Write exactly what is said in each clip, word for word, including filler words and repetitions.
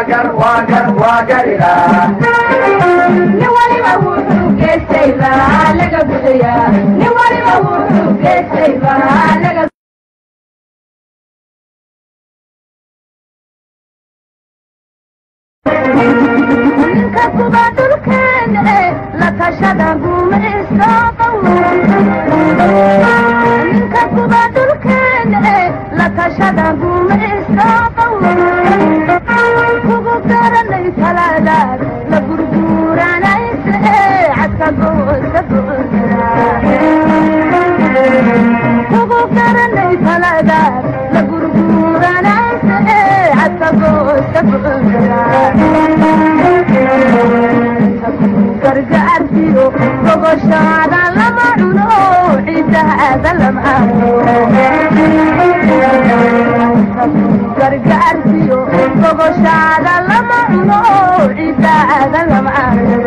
واقر واقر واقرنا نوالي بوحو كيسيبا لقى بخيا نوالي بوحو كيسيبا لقى ninka kuba dhulkeena la tashada gumaystaaqo ninka kuba dhulkeena la tashada gumaystaaqo kugu garanay talaadaad la gurguranayse cadka goosta goosra kugu garanay talaadaad la gurguranayse cadka goosta goosra gargaartiyo gogoshaada lama cuno ciidaada lama gargaartiyo gogoshaada lama cuno ciidaada lama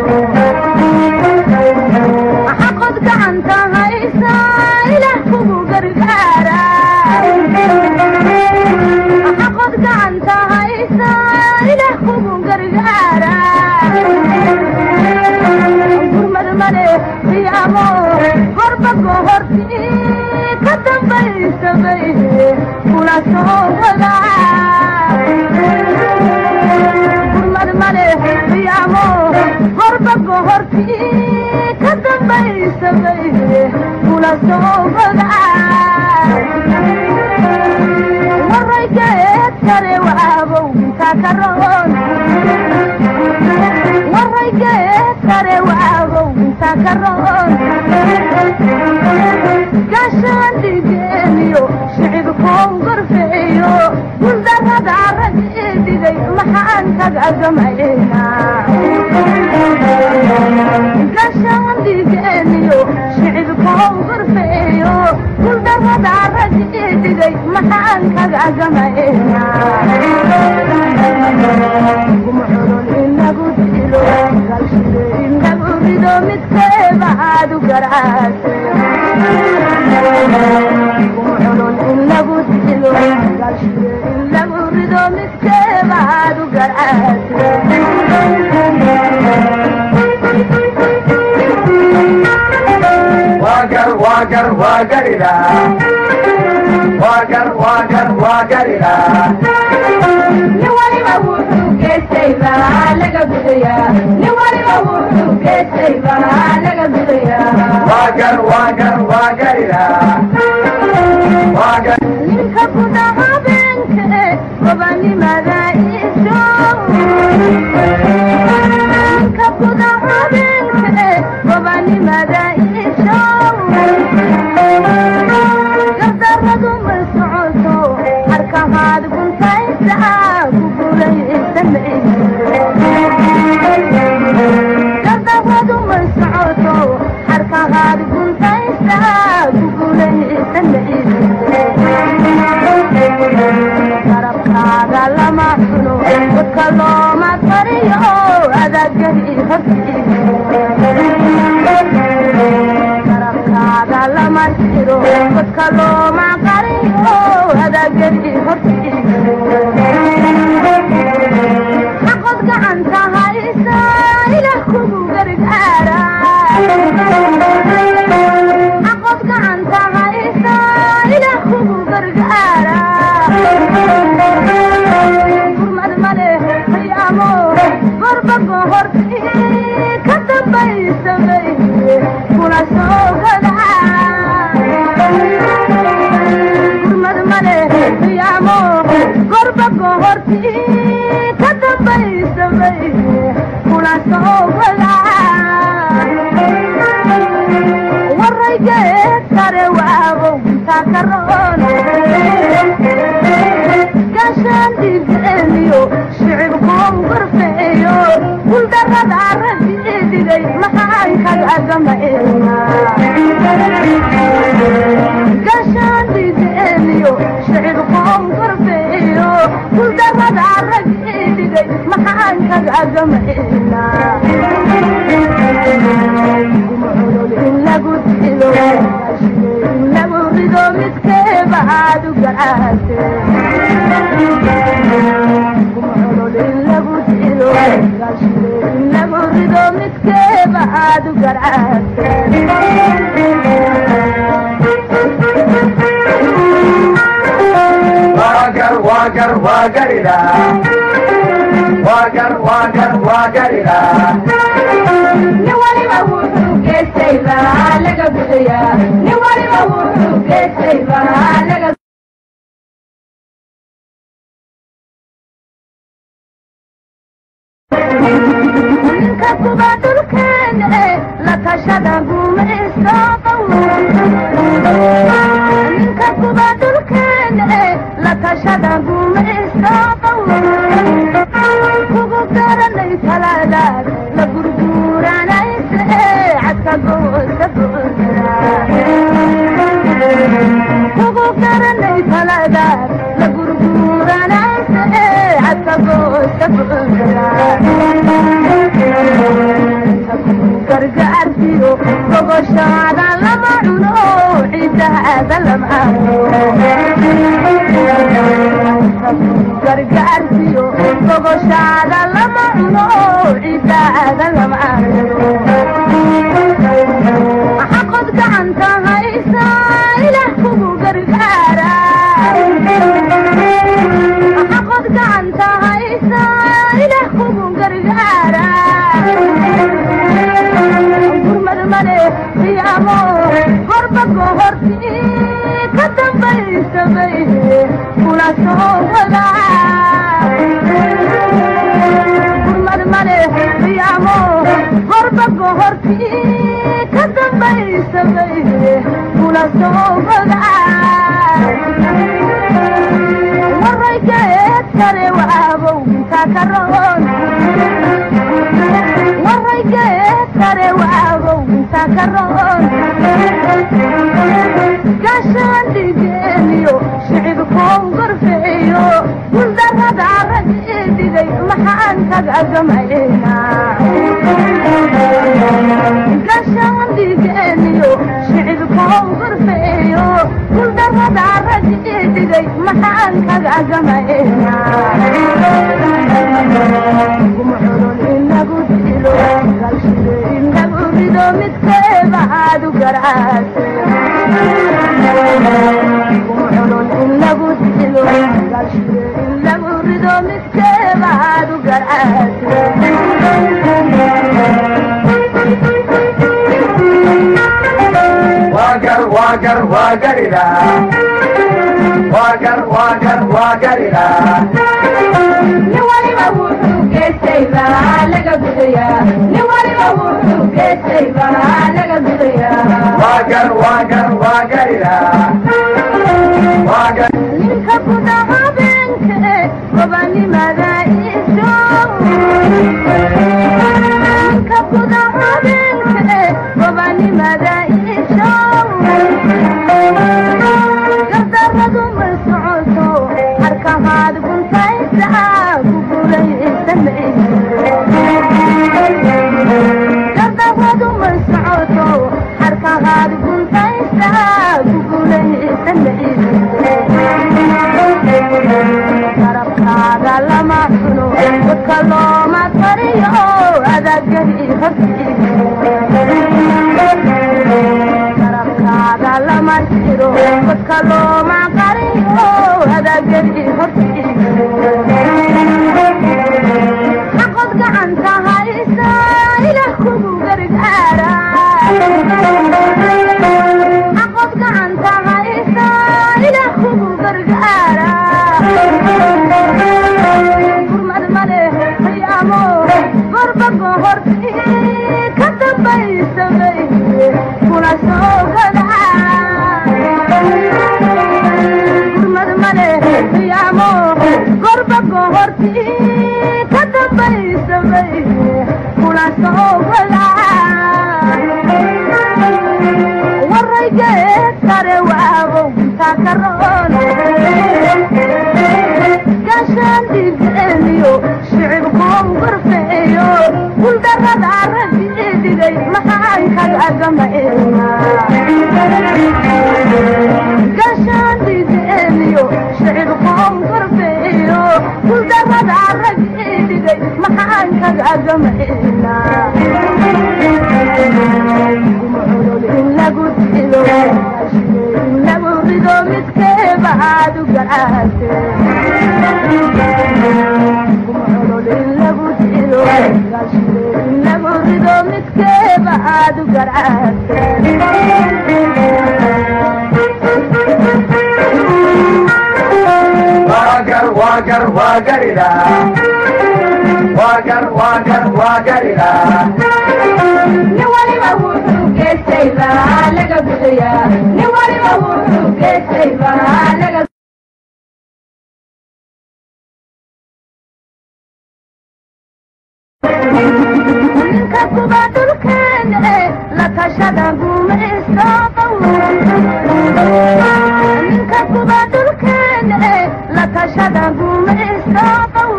xaqod gacanta haysa ilaah kugu gargaara xaqod gacanta haysa ilaah kugu gargaara horba gohorti ka dambaysabay kula soo wadaa gurmad male qiyaamo horba gohorti ka dambaysabay kula soo wadaa waraygeed kare waabow intaa ka roon waraygeed kare waabow intaa ka roon gashaan dhigeniyo shicibkoon gorfeeyo guldarrada rag ii dhigay maxaan kaga gamaynaa gashaan dhigeniyo shicibkoon gorfeeyo guldarrada rag ii dhigay maxaan kaga gamaynaa gumculun inagu dilo galshide inagu rido midkeeba aad u garaase gumculun inagu dilo galshide inagu rido midkeeba aad u garaase واقر واقر واقرنا واقر واقر واقرنا نوالي بوحو كيسيبا لقى بخيا نوالي بوحو كيسيبا لقى بخيا واقر واقر واقرنا واقر ninka kudaha beenke gobanimada isho ninka kudaha beenke gobanimada isho gardarradu ma socoto harkahaad guntaysa kugulaysanay gardarradu ma socoto harkahaad guntaysa kugulaysanay garabkaaga lama cuno dadka looma tariyo adagari garabkaaga lama jiro dadka looma qariyo adagari horti xaqod gacanta haysa ilaah kugu gargaara xaqod gacanta haysa ilaah kugu gargaara gurmad male qiyaamo gorba gohorti ka dambaysabay kula soo wadaa gurmad male qiyaamo gorba gohorti ka dambaysabay kula soo wadaa waraygeed kare waabow intaa ka roon gashaan dhigeniyo shicibkoon gorfeeyo guldarrada rag ii dhigay maxaan kaga gamaynaa gashaan dhigeniyo shicibkoon gorfeeyo guldarrada rag ii dhigay maxaan kaga gamaynaa gumculul inagu dilo inagu rido midkeeba aad u garaase gumculul inagu Wagar, wagar, wagarira. Wagar, wagar, wagarira. Ni waliba wuxuu geestay baa laga budayaa. Ni waliba wuxuu geestay baa laga ninka kuba dhulkeena la tashada gumayso ninka kuba dhulkeena la tashada gumayso kugu garanay talaadaad la gurguranayse cadka goosa buura kugu garanay talaadaad la gurguranayse cadka goosa buura gargaartiyo gogoshaada lama cuno ciidaada lama gargaartiyo gogoshaada lama cuno ciidaada lama xaqod gacanta haysa ilaah kugu gargaara xaqod gacanta haysa ilaah kugu gargaara amo horba gohorti ka dambaysabay kula soo wadaa gurmad male amo horba gohorti ka dambaysabay kula soo wadaa waraygeed kare waabow inta ka roon waraygeed kare waabow inta ka roon gashaan dhigeniyo shicibkoon gorfeeyo guldarrada rag ii dhigay maxaan kaga gamaynaa gashaan dhigeniyo shicibkoon gorfeeyo guldarrada rag ii dhigay maxaan kaga gamaynaa gumculun inagu dilo galshide inagu rido midkeeba aadu garaase gumculun inagu dilo galshide inagu rido midkeeba aadu garaase Wagar, wagar, wagarira. Wagar, wagar, wagarira. Ni waliba wuxuu geestay baa laga budayaa. Ni waliba wuxuu geestay baa laga budayaa. Wagar, wagar, wagarira. Wagar. Ninka buda habeenka gobanimada isho. Ninka buda habeenka gobanimada isho. Gardarradu ma socoto harkahaad guntaysaa ku guulaysanay. Gardarradu ma socoto harkahaad guntaysaa ku guulaysanay. garabkaaga lama cuno dadka looma tariyo adagani garabkaaga lama jiro dadka looma qariyo adagani xaqod gacanta haysa ilaah kugu gargaara xaqod gacanta haysa ilaah kugu gargaara gurmad male qiyaamo gorba gohorti ka dambaysabay kula soo gadaa gurmad male qiyaamo gorba gohorti ka dambaysabay kula soo gadaa waraygeed kare waabow inta ka roon gashaan dhigeniyo shicibkoon gorfeeyo guldara محانك أجمعنا ومعلول إلا قد إلو إلا مريدو متكيب عادو قرعاتي ومعلول إلا قد إلو إلا مريدو متكيب عادو قرعاتي واقر واقر واقرنا واقر واقر واقرنا نوالي مهوتو كيسيبا لغا بديا نوالي مهوتو كيسيبا لغا ninka kuba dhulkeena lakashada gumaysto ninka kuba dhulkeena lakashada gumaysto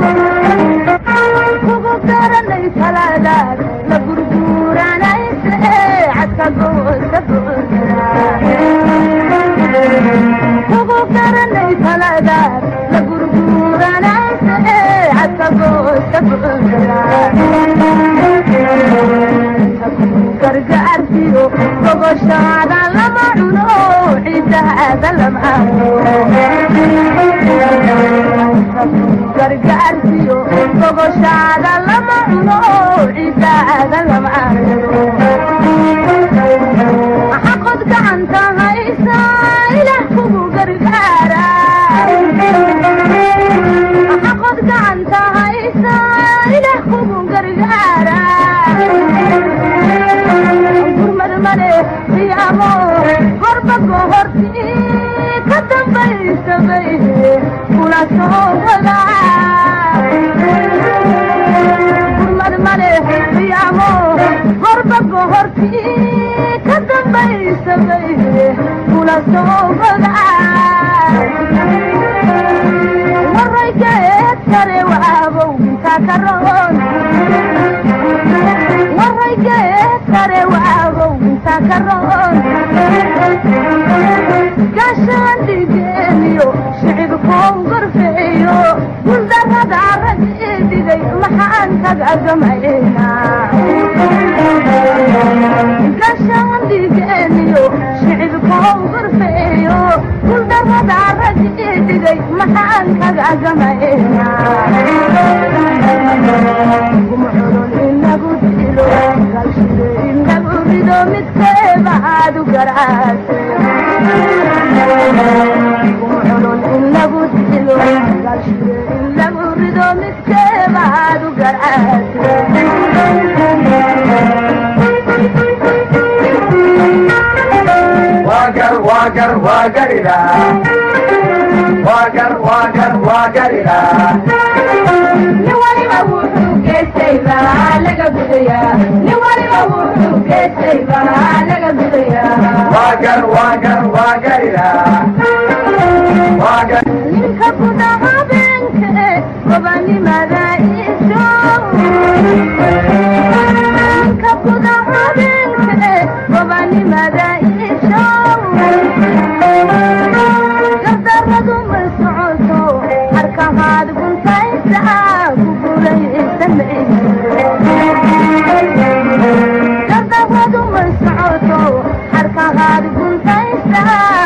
kugu garanay talaadaad la gurguranayse cadka goosta kugu garanay talaadaad la gurguranayse cadka goosta gargaartiyo gogoshaada lama cuno ciidaada lama gargaartiyo gogoshaada lama cuno ciidaada lama xaqod gacanta haysa ilaah kugu gargaara xaqod gacanta haysa ilaah kugu gargaara يامو غربك وهرتي كتب بيسبيه ولا صوغلا كل مرة يامو غربك وهرتي كتب بيسبيه ولا صوغلا مرة جيت كري وابو تكرون مرة جيت كري وابو تكرون قاشان ديجينيو شعبكم غرفيو وزرد عرد ايدي محان كقدمينا قاشان ديجينيو شعبكم غرفيو وزرد عرد ايدي محان كقدمينا ومعرون إلا قدلو قاشل إلا قدلو متكيب عادو قرعاتي ومعرون إلا قدلو قاشل إلا قدلو متكيب عادو قرعاتي واقر واقر واقرنا واقر واقر واقرنا نوالي مهوتو كيسيبا لغا بديا نوالي مهوتو كيسيبا لغا بديا واقر واقر واقرنا واقر ninka kudaha beenke gobanimada isho ninka kudaha beenke gobanimada isho gardaradu ma socoto harkahaad guntaysa gardaradu ma socoto harkahaad guntaysa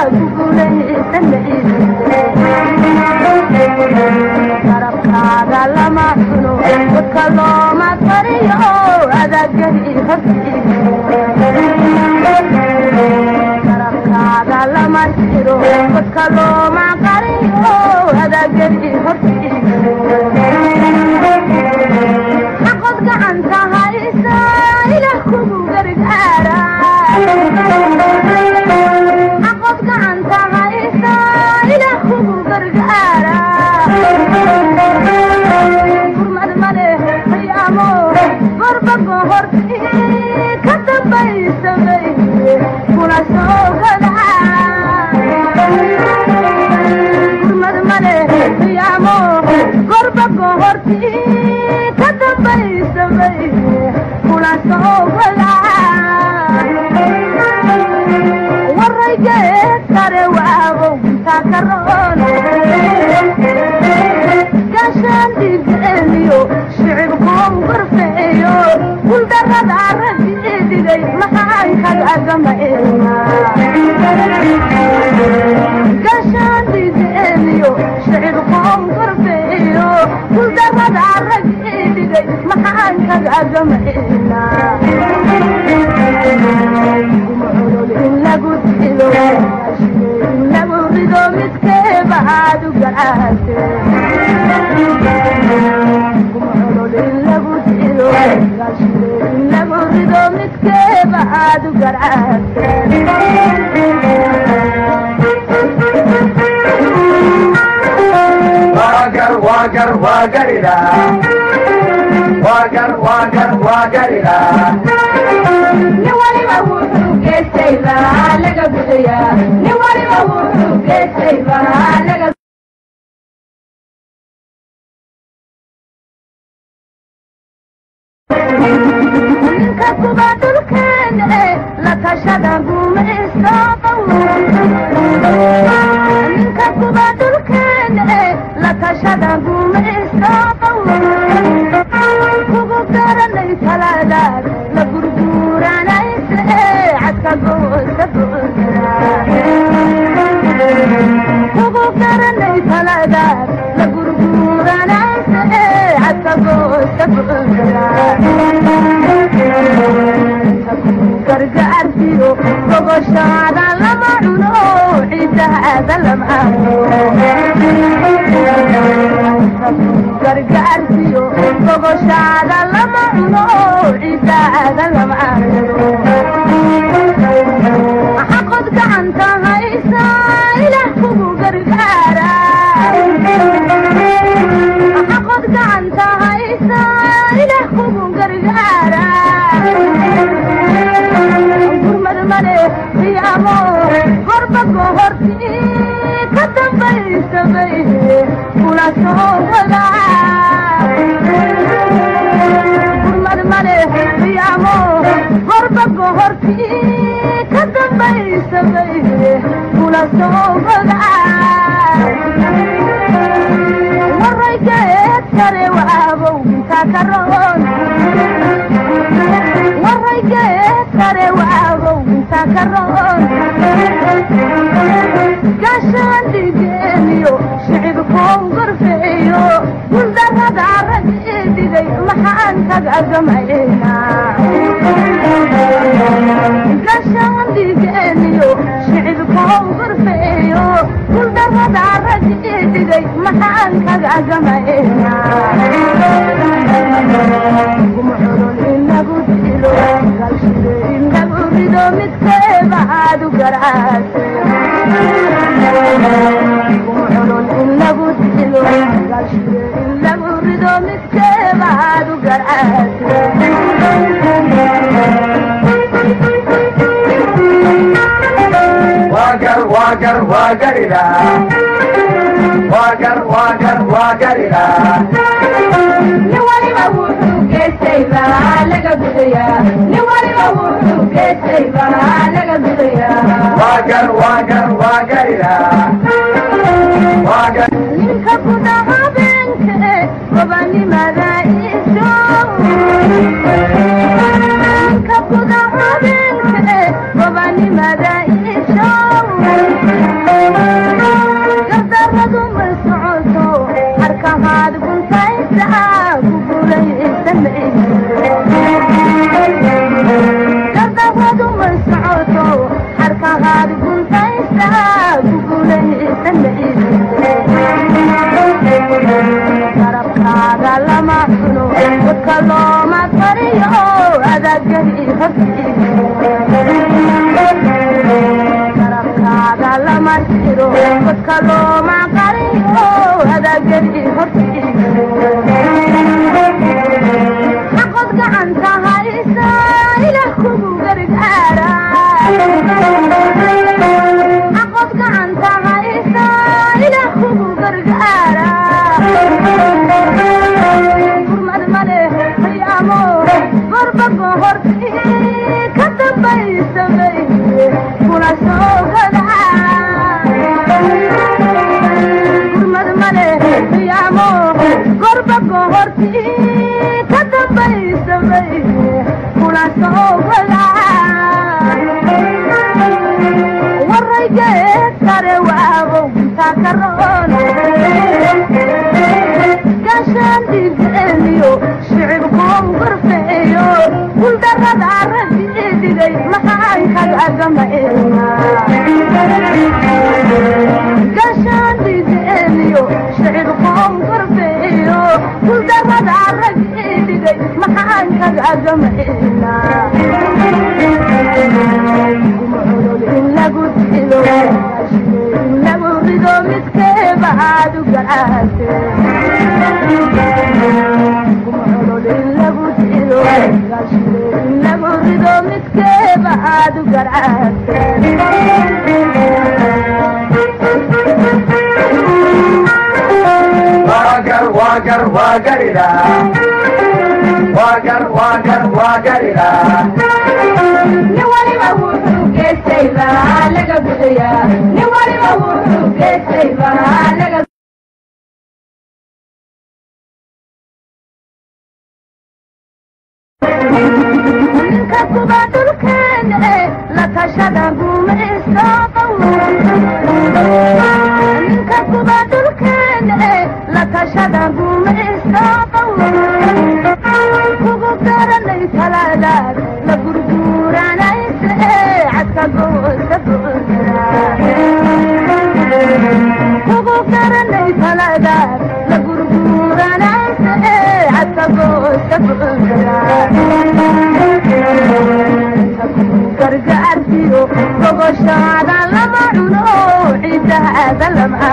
garabkaaga lama cuno wadka looma tariyo adagadi garabkaaga lama jiro wadka looma qariyo adagadi xaqod gacanta haysa ilaah kugu gargaara xaqod gacanta haysa ilaah kugu gargaara gurmad male yaamo غربك وهرتي كتب بيسبيه كنا سوغدا gurmad male darada aragii dhigay maxaan kaga agamaynaa gashaan dhigeeniyo shicib qoom gorfeeyo ku darada aragii dhigay maxaan kaga agamaynaa in lagu dilo in lagu rido midkeeba aad u garaate lagu rido midkeeba aad u garaate wagar wagar wagarida wagar wagar wagarida ni waliba wuxuu geestayba laga gudayaa ni waliba wuxuu geestayba laga ninka kuba dhulkeene la tashada gumaysto ninka kuba dhulkeene la tashada gumaysto kugu garanay talaadaad la gurguuranayse cadka goosa goosa kugu garanay talaadaad la gurguuranayse cadka goosa goosa gargaartiyo gogoshaada lama cuno cidaada lama gargaartiyo gogoshaada lama cuno cidaada lama xaqod gacanta haysa ilaah kugu gargaara xaqod gacanta haysa ilaah kugu gargaara qiyaamo gorba gohorti ka dambaysabay kula soo wadaa gurmad male qiyaamo gorba gohorti ka dambaysabay kula soo wadaa waraygeed kare waabow intaa ka roon waraygeed kare waabow intaa ka roon gashaan dhigeeniyo shicib koon gorfeeyo guldarada aragii dhigay maxaan kaga agamaynaa gashaan dhigeeniyo shicib koon gorfeeyo guldarada aragii dhigay maxaan kaga agamaynaa inagu dilo galshide inagu rido midkeeba aad u garaate inagu dilo galshide inagu rido midkeeba aad u garaate wagar wagar wagarida wagar wagar wagarida ni waliba wuxuu geestayba laga gudayaa ni waliba wuxuu geestayba laga gudayaa wagar wagar wagarida wagar ninka guda habeenke gobanimada iso ninka guda habeenke gobanimada iso gardaradu ma socoto harkahaad guntaysaa gardaradu ma socoto harkahaad guntaysaa garabkaaga lama cuno dadka looma tariyo adagadi garabkaaga lama jiro dadka looma qariyo adagadi xaqod gacanta haysa ilaah kugu gargaara xaqod gacanta haysa ilaah kugu gargaara gurmad male qiyaamo gorba gohorti ka dambaysabay kula soo wadaa gurmad male qiyaamo gorba gohorti ka dambaysabay محانك أجمعنا ومعلول إلا قد إلو إلا قردو مسكيب عادو قرآتي ومعلول إلا قد إلو إلا قردو مسكيب عادو قرآتي واقر واقر واقرنا واقر واقر واقرنا نوالي موحو كيسيبا لقا بديا نوالي موحو كيسيبا لقا منك كبات الكين لك شدقوا مئساطو منك كبات الكين لك شدقوا مئساطو كبكر ليس لالات لقرقورا ليس عدك قوس قوسرا كبكر ليس لالات لقرقورا ليس عدك قوس قوسرا gargaartiyo gogoshaada lama cuno cidaada lama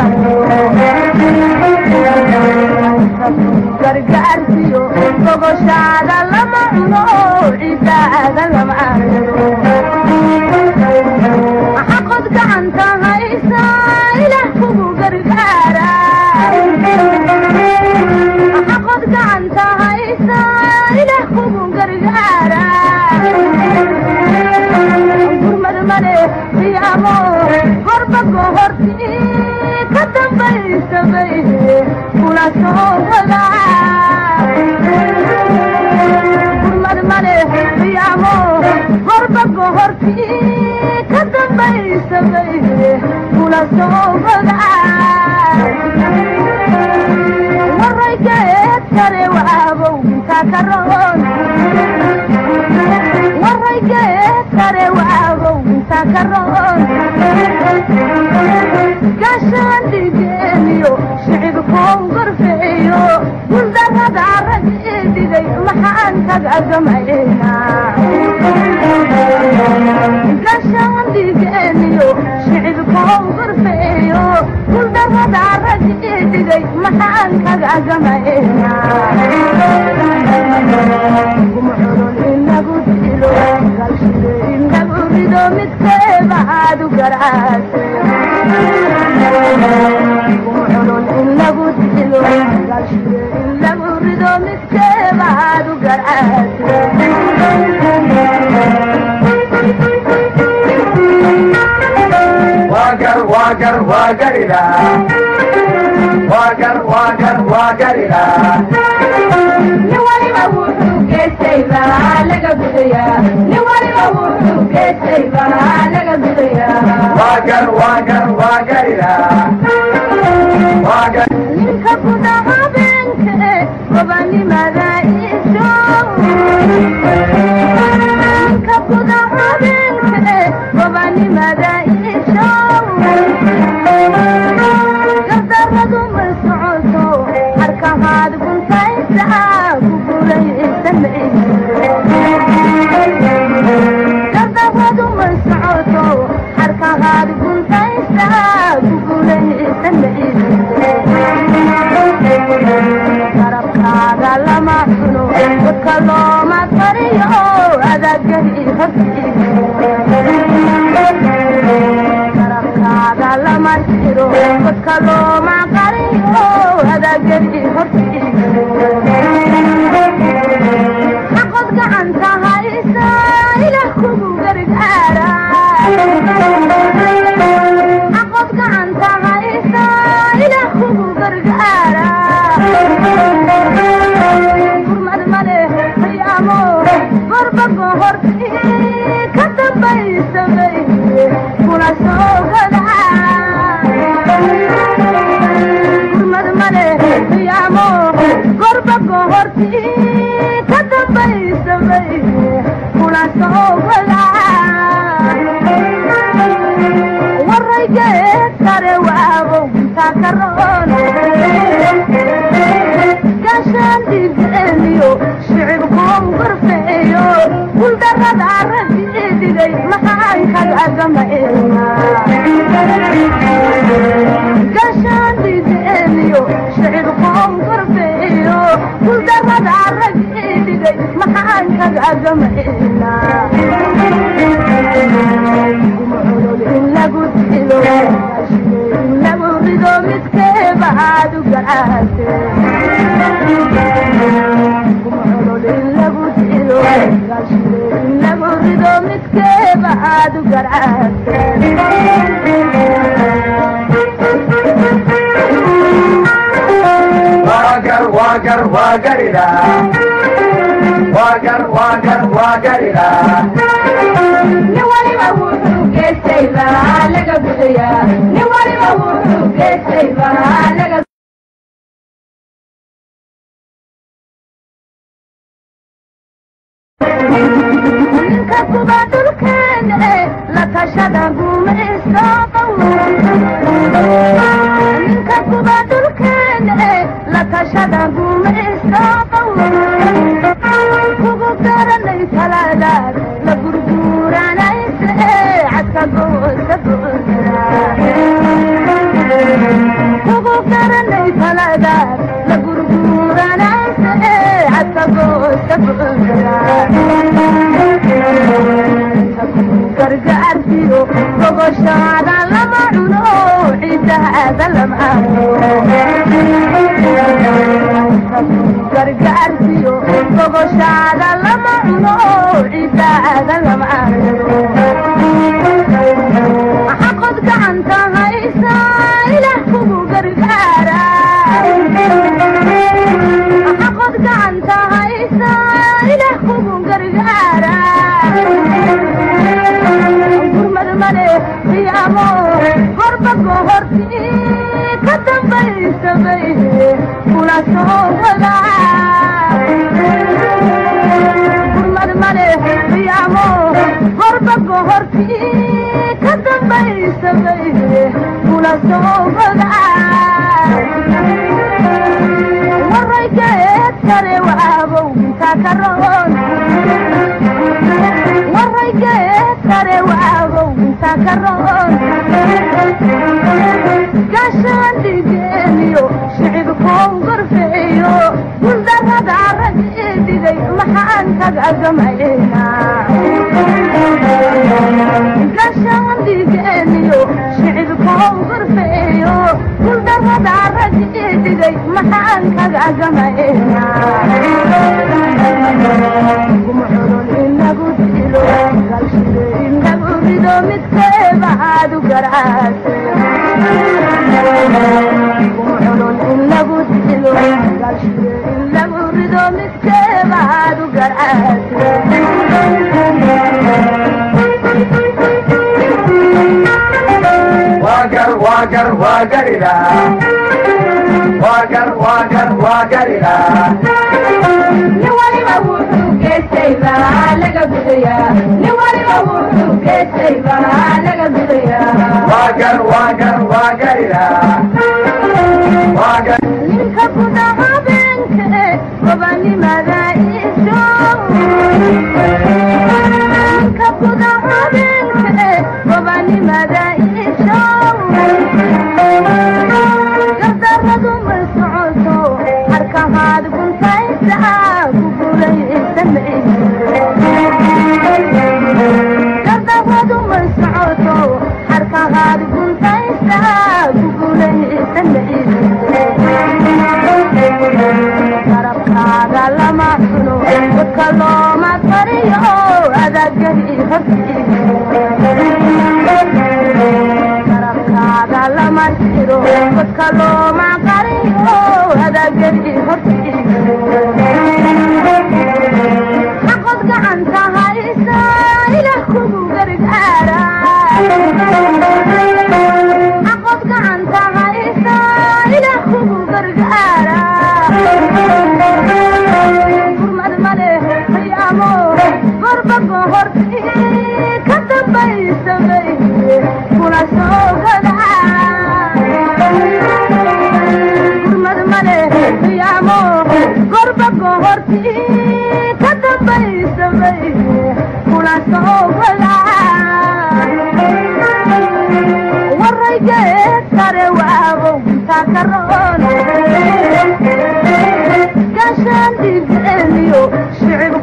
gargaartiyo gogoshaada lama cuno cidaada lama xaqod gacanta haysa ilaah kugu gargaara xaqod gacanta haysa ilaah kugu gargaara amo horba gohorti ka dambaysabay kula soo wada gurmad male amo horba gohorti ka dambaysabay kula soo wada waraygeed kare waabow intaa ka roon waraygeed kare waabow intaa ka roon gashaan dhigeeniyo shicibkoo gorfeeyo guldarrada rag ii dhigay maxaan kaga gamayna gashaan dhigeeniyo shicibkoo gorfeeyo guldarrada rag ii dhigay maxaan kaga gamayna gumculul inagu dilo galshide inagu rido midkeeba aadu garaase gumculul inagu dilo galshide inagu rido midkeeba aadu garaase واقر واقر واقرنا واقر واقر واقرنا نوالي موحو كيسيبا لقا بديا نوالي موحو كيسيبا لقا بديا واقر واقر واقرنا واقر منك كدها بنك وبني مذايشو منك كدها بنك وبني مذايشو قدرتو مسعوتو حركة هاد كنت يسعى كبولي السمعي قدرتو مسعوتو حركة هاد كنت يسعى كبولي السمعي قربكاga lama cuno dadka looma qariyo adagani hasi qarabkaaga lama jiro dadka looma qariyo adagani hasi xaqod gacanta haysa ilaah kugu gargaara xaqod gacanta haysa ilaah kugu gargaara gurmad male amo gorba gohorti ka dambaysabay kula soo wada gurmad male amo gorba gohorti ka dambaysabay kula soo wada waraygeed kare waabow intaa ka roon gashaan dhigeeniyo shicib محانك أجمعنا ومعلول إلا قد إلو إلا قردو متكيب عادو قرعاتي ومعلول إلا قد إلو إلا قردو متكيب عادو قرعاتي واقر واقر واقرنا واقر واقر واقرنا نوالي ووحو كيسيبا لقا بخيا نوالي ووحو كيسيبا لقا ninka kuba dhulkeena la tashada gumaystaaqow ninka kuba dhulkeena la tashada gumaystaaqow kugu garanay talaadaad la gurguuranayse cadka goosa goosra kugu garanay talaadaad la gurguuranayse cadka goosa goosra gargaartiyo gogoshaada lama cuno ciidaada lama arko gargaartiyo gogoshaada lama cuno ciidaada lama arko xaqod gacanta haysa ilaah kugu gargaara xaqod gacanta haysa ilaah kugu gargaara horba gohorti ka dambaysabay kula soo wadaa gurmad male qiyaamo horba gohorti ka dambaysabay kula soo wadaa waraygeed kare waabow intaa ka roon waraygeed kare waabow intaa ka roon gashaan dhigeeniyo shicibkoon gorfeeyo wuldarrada rag ii dhigay maxaan kaga gamaynaa gashaan dhigeeniyo shicibkoon gorfeeyo wuldarrada rag ii dhigay maxaan kaga gamaynaa gumculul inagu dilo galshide inagu rido midkeeba aadu garaase gumculul inagu dilo galshide inagu rido midkeeba aadu garaase واقر واقر واقرنا واقر واقر واقرنا نوالي ووحو كيسيبا لقا بخيا نوالي ووحو كيسيبا لقا بخيا واقر واقر واقرنا واقر ninka kudaha beenke gobanimada isho ninka kudaha beenke gobanimada isho gardarradu ma socoto harkahaad guntaysa ku guulaysanay gardarradu ma socoto harkahaad guntaysa ku guulaysanay garabkaaga lama cuno dadka looma tariyo adagari garabkaaga lama jiro dadka looma qariyo adagari xaqod gacanta haysa ilaah kugu gargaara xaqod gacanta haysa ilaah kugu gargaara gurmad male qiyaamo horba gohorti ka dambaysabay kula soo gadaa gurmad male qiyaamo horba gohorti ka dambaysabay kula soo gadaa waraygeed kare waabow intaa ka roon gashaan dhigeeniyo shicib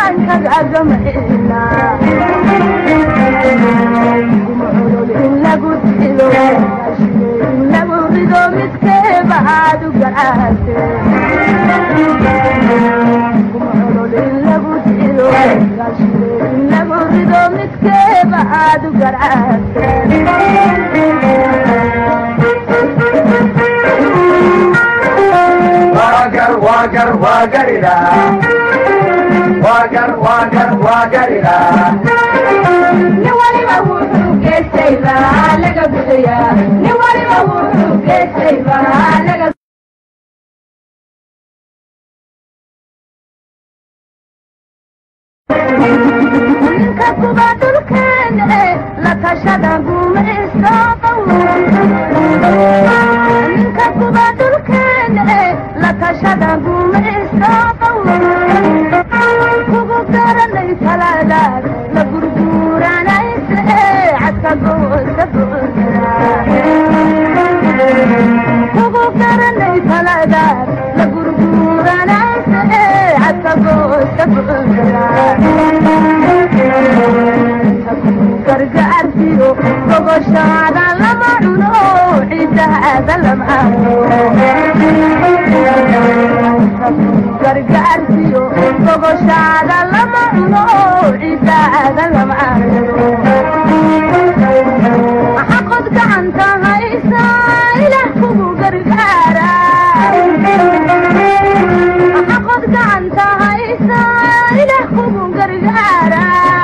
محانك أجمعنا ومعلول إلا قد إلو إلا قردو متكيب عادو قرعاتي ومعلول إلا قد إلو إلا قردو متكيب عادو قرعاتي واقر واقر واقرنا واقر واقر واقرنا نوالي ووحو كيسيبا لقى بخيا نوالي ووحو كيسيبا لقى ninka kuba dhulkeena la tashada gumaysto ninka kuba dhulkeena la tashada gumaysto kugu garanay talaadaad la gurguranayse cadka goosta buura kugu garanay talaadaad la gurguranayse cadka goosta buura gargaartiyo gogoshaada lama cuno ciidaada lama gargaartiyo gogoshaada lama cuno ciidaada lama xaqod gacanta haysa ilaah kugu gargaara xaqod gacanta haysa ilaah kugu gargaara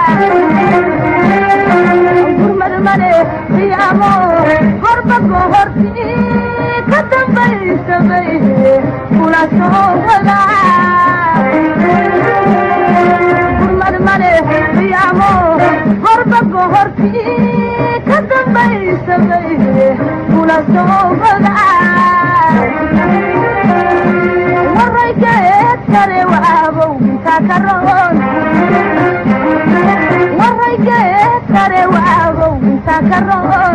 يا أمور غربك وغرتي كتب بيت بيه ولا صوغلا مرمرة يا أمور غربك وغرتي كتب بيت بيه ولا صوغلا وريكت كري وابو تكرون وريكت كري وابو تكرون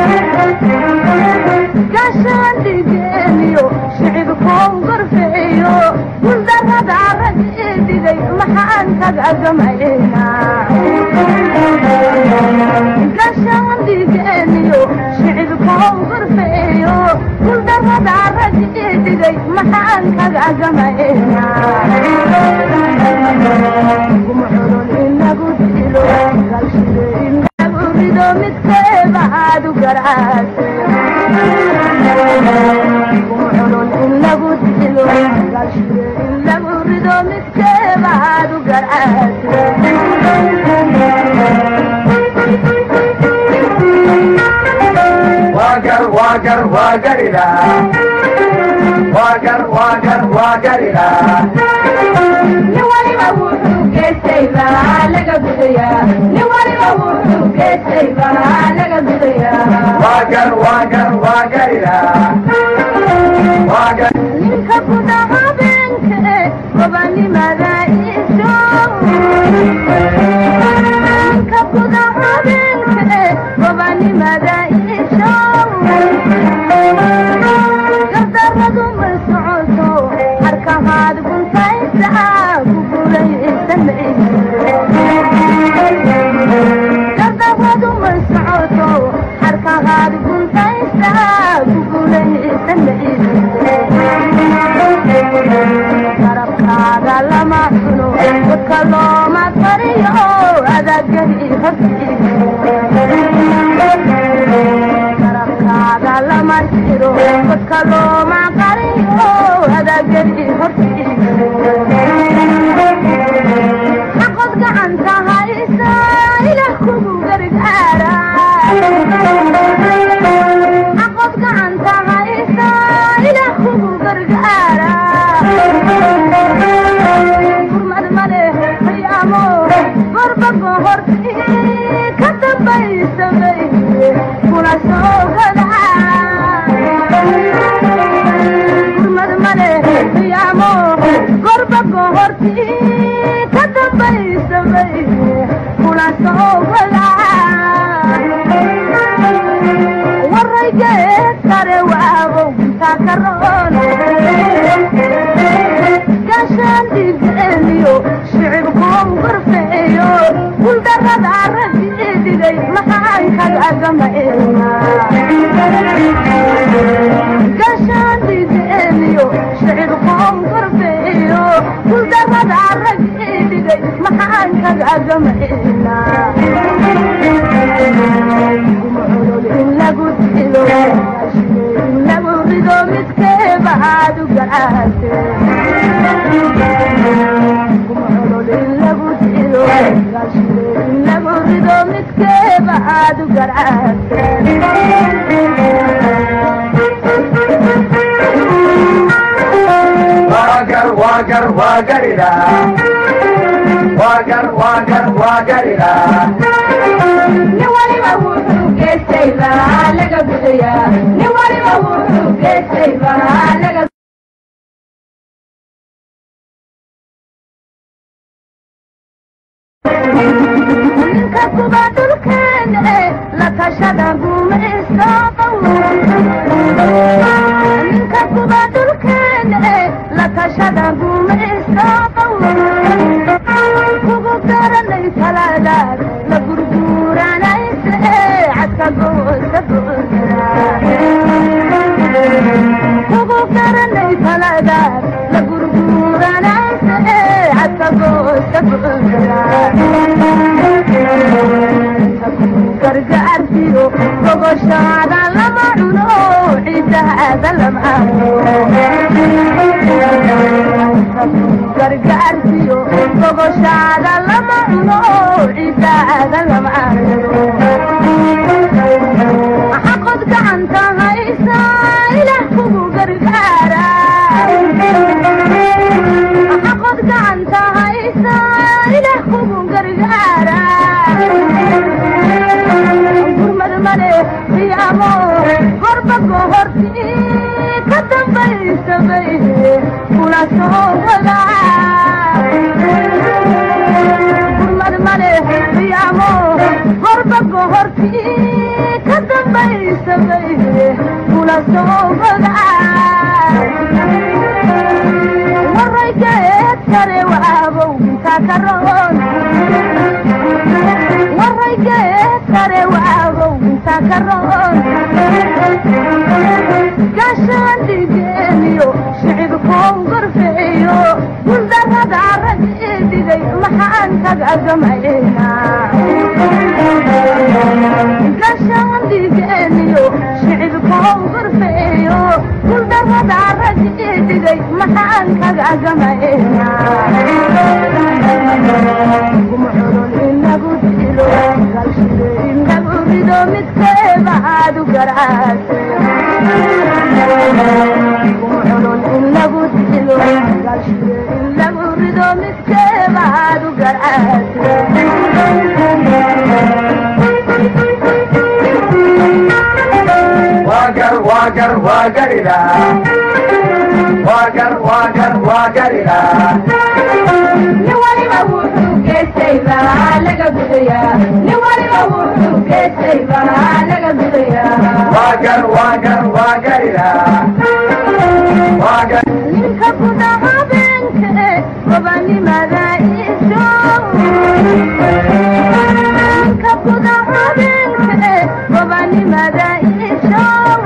قاشان ديجينيو شعبكم قرفيو وزرد عرد ايدي محان كاقجمعينا قاشان ديجينيو شعبكم قرفيو وزرد عرد ايدي محان كاقجمعينا ومعرون إلا قدلو قاشرين قبردو متكيب عادو قرعاتي ومعرون إلا قدلو قاشرين قبردو متكيب عادو قرعاتي واقر واقر واقرنا واقر واقر واقرنا نوالي ووحو كيسيبا لقى بخيا نوالي ووحو كيسيبا لقى بخيا واقر واقر واقرنا واقر ninka kuda habeenke gobani madaiso ninka kuda habeenke gobani madaiso gardaradu ma socoto harkahaad guntaysa gardaradu ma socoto harkahaad guntaysa gugulaysanmaid garabkaaga lama cuno dadka looma tariyo adagadi garabkaaga lama jiro dadka looma qariyo adagadi xaqod gacanta haysa ilaah kugu gargaara xaqod gacanta haysa ilaah kugu gargaara gurmad male qiyaamo gorbag horti رجيدي محانك أجمعنا ومعلول إلا قلت له إلا مريدو متكيب عادو قراتي ومعلول إلا قلت له إلا مريدو متكيب عادو قراتي واقر واقر واقرنا واقر واقر واقرنا نوالي مهوحو كيسيبا لقا بديا نوالي مهوحو كيسيبا لقا ninka kuba dhulkeena lakashada gumaysto ninka kuba dhulkeena lakashada gumaysto kugu garanay talaadaad la gurguuranayse cadka goosa goosa kugu garanay talaadaad la gurguuranayse cadka goosa goosa gargaartiyo gogoshaada lama cuno ciidaada lama gargaartiyo gogoshaada lama cuno ciidaada lama xaqod gacanta haysa ilaah kugu gargaara xaqod gacanta haysa ilaah kugu gargaara amo gorba gohorti ka dambaysa bay kula soo wada gurmad male amo gorba gohorti ka dambaysa bay kula soo wada warayga kare waabo ka karoon warayga kare waabo كرون كاشان ديجينيو شعبكم قرفيو وزرد عرد ايدي محان كاقمعينا كاشان ديجينيو شعبكم قرفيو وزرد عرد ايدي محان كاقمعينا ومعرون إلا قدلو قلشي إلا قدلو متكيب عادو قراتي ومعرون إلا قدلو قلشي إلا قدلو متكيب عادو قراتي واقر واقر واقرنا واقر واقر واقرنا نوالي مهوحو كيسيبا لقا بديا نوالي مهوحو كيسيبا لقا بديا واقر واقر واقرنا واقر ninka kudaha beenke gobanimada iso ninka kudaha beenke gobanimada iso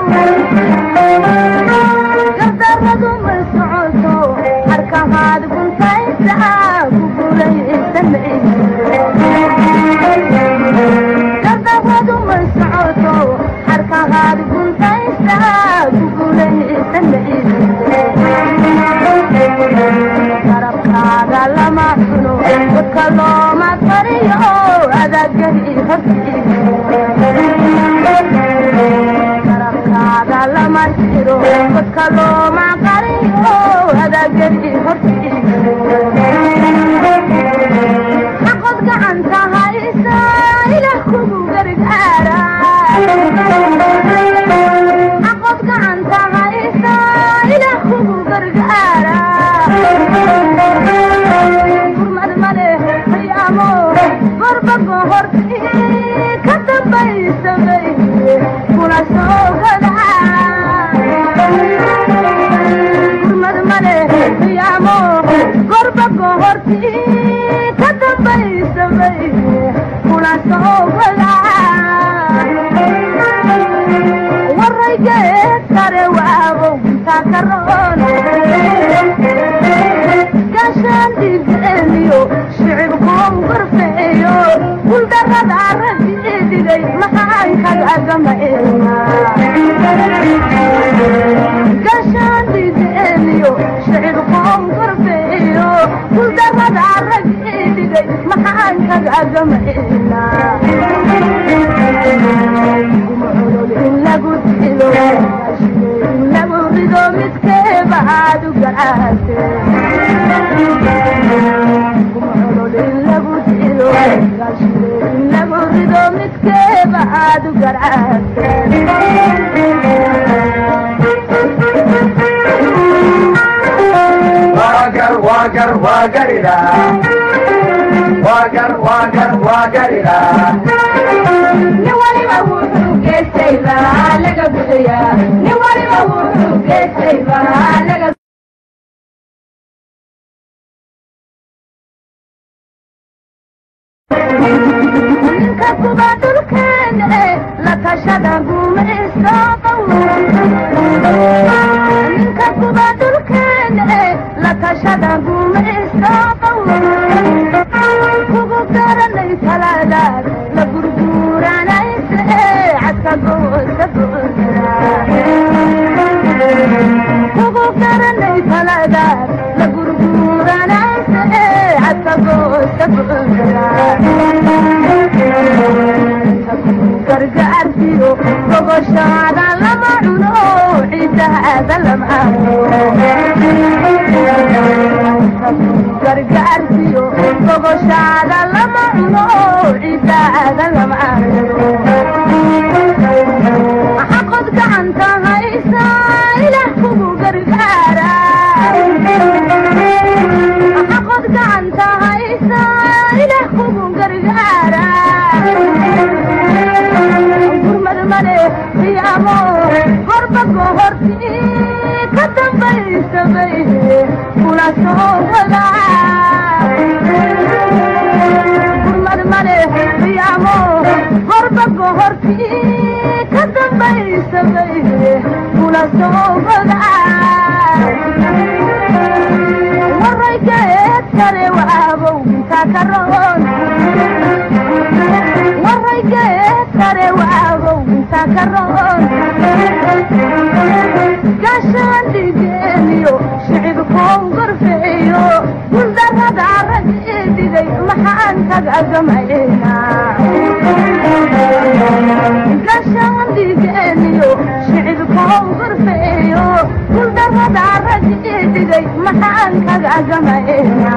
gardaradu ma socoto harkahaad guntaysa gardaradu ma socoto harkahaad guntaysa gugulaysan garabkaaga lama cuno dadka looma qariyo adagadi garabkaaga lama jiro dadka looma qariyo adagadi xaqod gacanta haysa ilaah kugu gargaara xaqod gacanta haysa ilaah kugu gargaara gurmad male qiyaamo gorba gohorti ka dambaysa bay kula soo wada gurmad male qiyaamo gorba gohorti ka dambaysa bay kula soo wada warayga kare waabo ka karoon كاشان ديجينيو دقينيو شعبكم قرفيو والدرد عرفي دقي محاك الأقمعينا قشان دقينيو شعبكم قرفيو والدرد عرفي دقي محاك الأقمعينا ومعلول إلا قتلو إلا مرضو متكيب عادو قراتي ومعلول إلا قتلو إلا مرضو متكيب عادو قراتي واقر واقر واقرلا واقر واقر واقرلا نوالي مهوحو كيسيبا لقا بديا نوالي مهوحو كيسيبا لقا ninka kuba dhulkeena la tashada gumaysto ninka kuba dhulkeena la tashada gumaysto kugu garanay talaadaad la gurguranayse cadka goosa goosa kugu garanay talaadaad la gurguranayse cadka goosa goosa gargaartiyo gogoshaada lama cuno ciidaada lama cuno gargaartiyo gogoshaada lama cuno ciidaada lama cuno xaqod gacanta haysa ilaah kugu gargaara xaqod gacanta haysa ilaah kugu gargaara qiyaamo horba gohorti ka dambaysabay kula soo wadaa gurmad male qiyaamo horba gohorti ka dambaysabay kula soo wadaa waraygeed kale waabow intaa ka roon waraygeed kale waabow intaa ka roon gashaan dhigeniyo shicibkoon gorfeeyo guldarrada ragi dhigay maxaan kaga gamayna gashaan dhigeniyo shicibkoon gorfeeyo guldarrada ragi dhigay maxaan kaga gamayna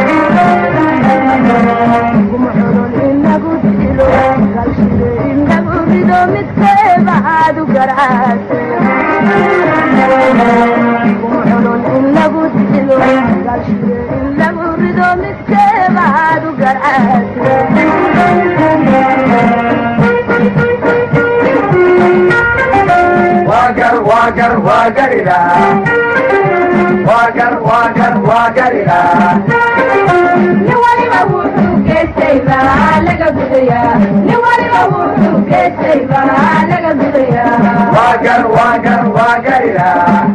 gumculul inagu dilo galshide inagu rido midkeeba aadu garaase gumculul inagu dilo galshide inagu rido midkeeba aadu garaase واقر واقر واقرلا واقر واقر واقرلا نوالي مهوحو كيسيبا لقا بديا نوالي مهوحو كيسيبا لقا بديا واقر واقر واقرلا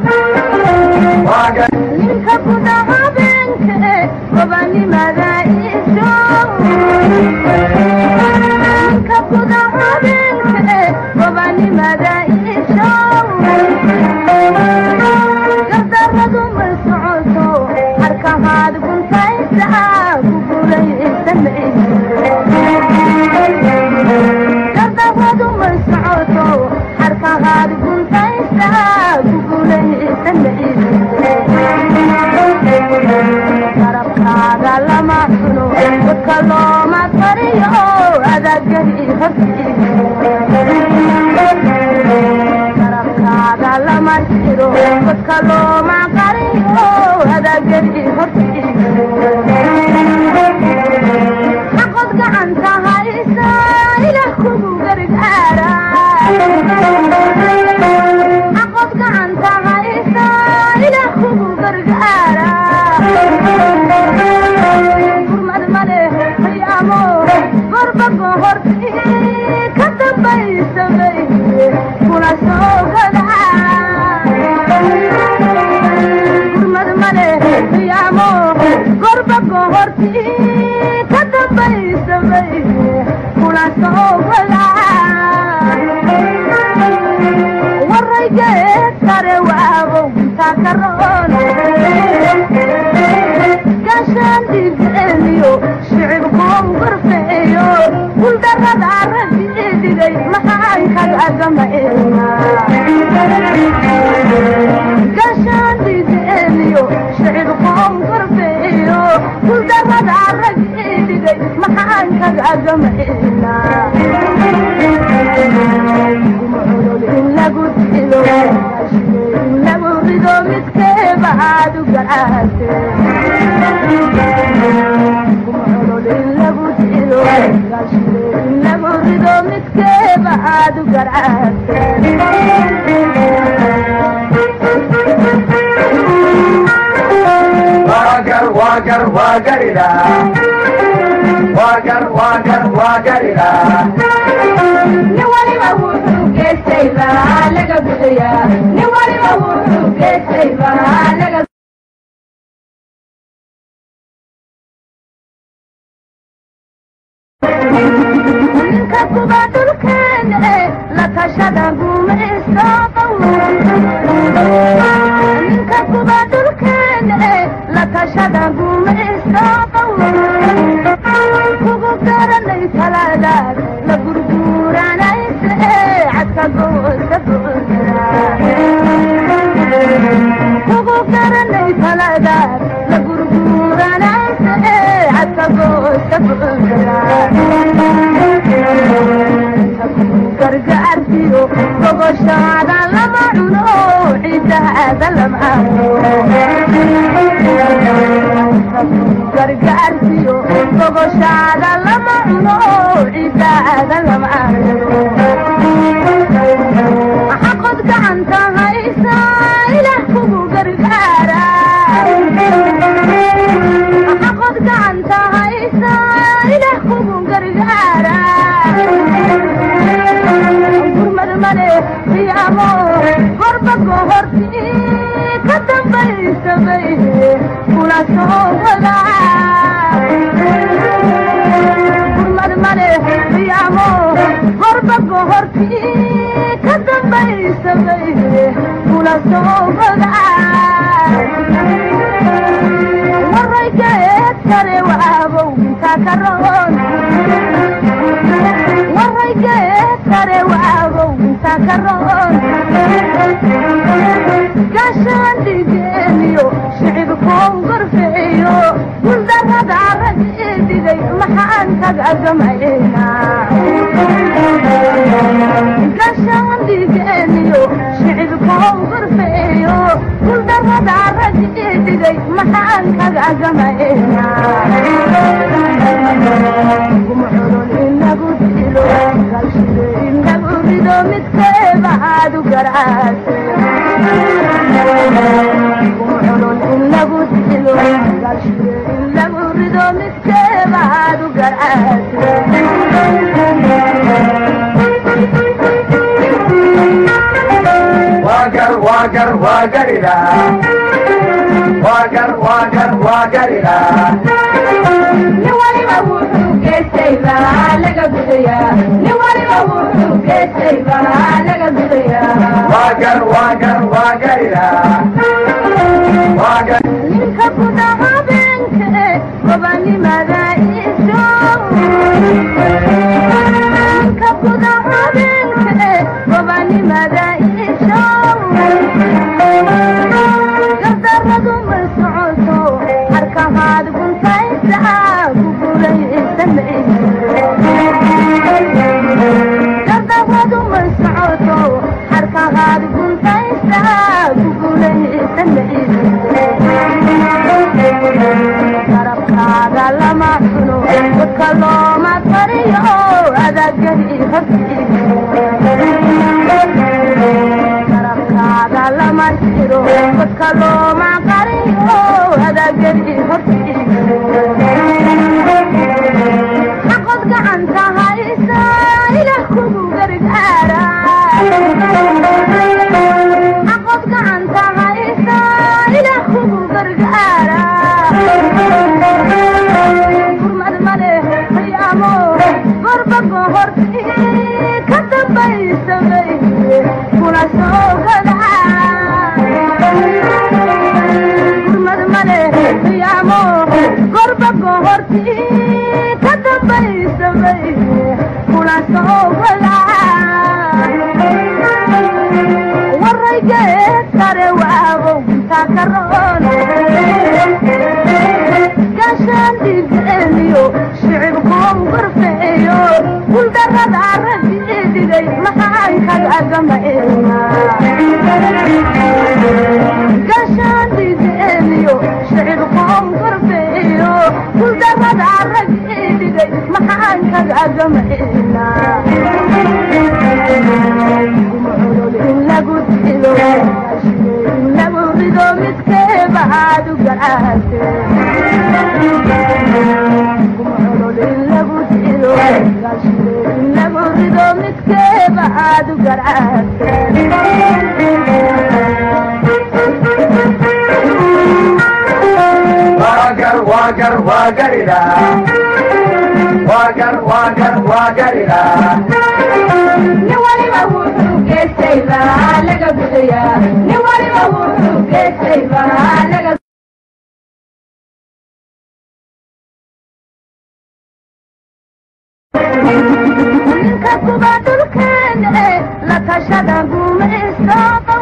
واقر ninka kudaha beenke gobanimada iso ninka kudaha beenke gobanimada iso gardarradu ma socoto harkahaad guntaysa kugulaysamayso gardarradu ma socoto harkahaad guntaysa kugulaysamayso garabkaaga lama cuno dadka looma tariyo adagari hortiisa garabkaaga lama jiro dadka looma qariyo adagari hortiisa xaqod gacanta haysa ilaah kugu gargaara xaqod gacanta haysa ilaah kugu gargaara gurmad male qiyaamo gorba gohorti ka dambaysabay kula soo wadaa hortii ka dambaysamay kula soo wadaa waraygeed sare waabow intaa ka roon gaashaan dhigeeniyo shicibkoon gorfeeyo guuldarrada raggii dhigay maxaan kaga gamaynaa gaashaan dhigeeniyo shicibkoon gorfeeyo guuldarrada raggii dhigay maxaan kaga gamaynaa gumcolol in lagu dilo in lagu rido midkeeba aad u garaate gumcolol in lagu dilo in lagu rido midkeeba aad u garaate wagar wagar wagarida wagar wagar wagarida ni waliba wuxuu geestay baa laga buxiyaa ni waliba wuxuu geestay baa laga ninka kuba dhulkeene la tashada gumaystoqow ninka kuba dhulkeene la tashada gumaystoqow kugu garanay talaadaad la gurguuranayse cadka goosa goosa kugu garanay talaadaad la gurguuranayse cadka goosa goosa gargaartiyo gogoshaada lama cuno cidaada lama cuno gargaartiyo gogoshaada lama cuno cidaada lama cuno xaqod gacanta haysa ilaah kugu gargaara xaqod gacanta haysa ilaah kugu gargaara qiyaamo horba gohortii ka dambaysamay kula soo wadaa gurmad male qiyaamo horba gohortii ka dambaysamay kula soo wadaa waraygeed sare waabow intaa ka roon waraygeed sare waabow intaa ka roon gaashaan dhigeeniyo shicibkoon gorfeeyo guuldarrada raggii dhigay maxaan kaga gamaynaa gaashaan dhigeeniyo shicibkoon gorfeeyo guuldarrada raggii dhigay maxaan kaga gamaynaa gumcolol in lagu dilo galshide in lagu rido midkeeba aad u garaate gumcolol in lagu dilo galshide in lagu rido midkeeba aad u garaate wagar wagar wagarida wagar wagar wagarida ni waliba wuxuu geestay baa laga buxiyaa ni waliba wuxuu geestay baa laga buxiyaa wagar wagar wagarida wagar ninka guda habeenke gobanimada isho ninka guda habeenke gobanimada isho gardarradu ma socoto harkahaad guntaysaa ku guulaysanay gardarradu ma socoto harkahaad guntaysaa ku guulaysanay garabkaaga lama cuno dadka looma tariyo adagari hortii garabkaaga lama jiro dadka looma qariyo adagari hortii xaqod gacanta haysa ilaah kugu gargaara xaqod gacanta haysa ilaah kugu gargaara كتبيسمي كلا صوبلا والرجال كروا تكرون كشان ديزليو شعبكم برفيو كل درد عرف إيدي محان كالأجمعين كشان ديزليو شعبكم برفيو كل درد عرف إيدي محان كالأجمعين lagu dilo lagu rido midke baadu garaate lagu dilo lagu rido midke baadu garaate wagar wagar wagarida wagar wagar wagarida ni wali ma wuxu geestayba laga gudaya ni wali ma wuxu geestayba laga ninka kuba dulkeene la tashada gumaysto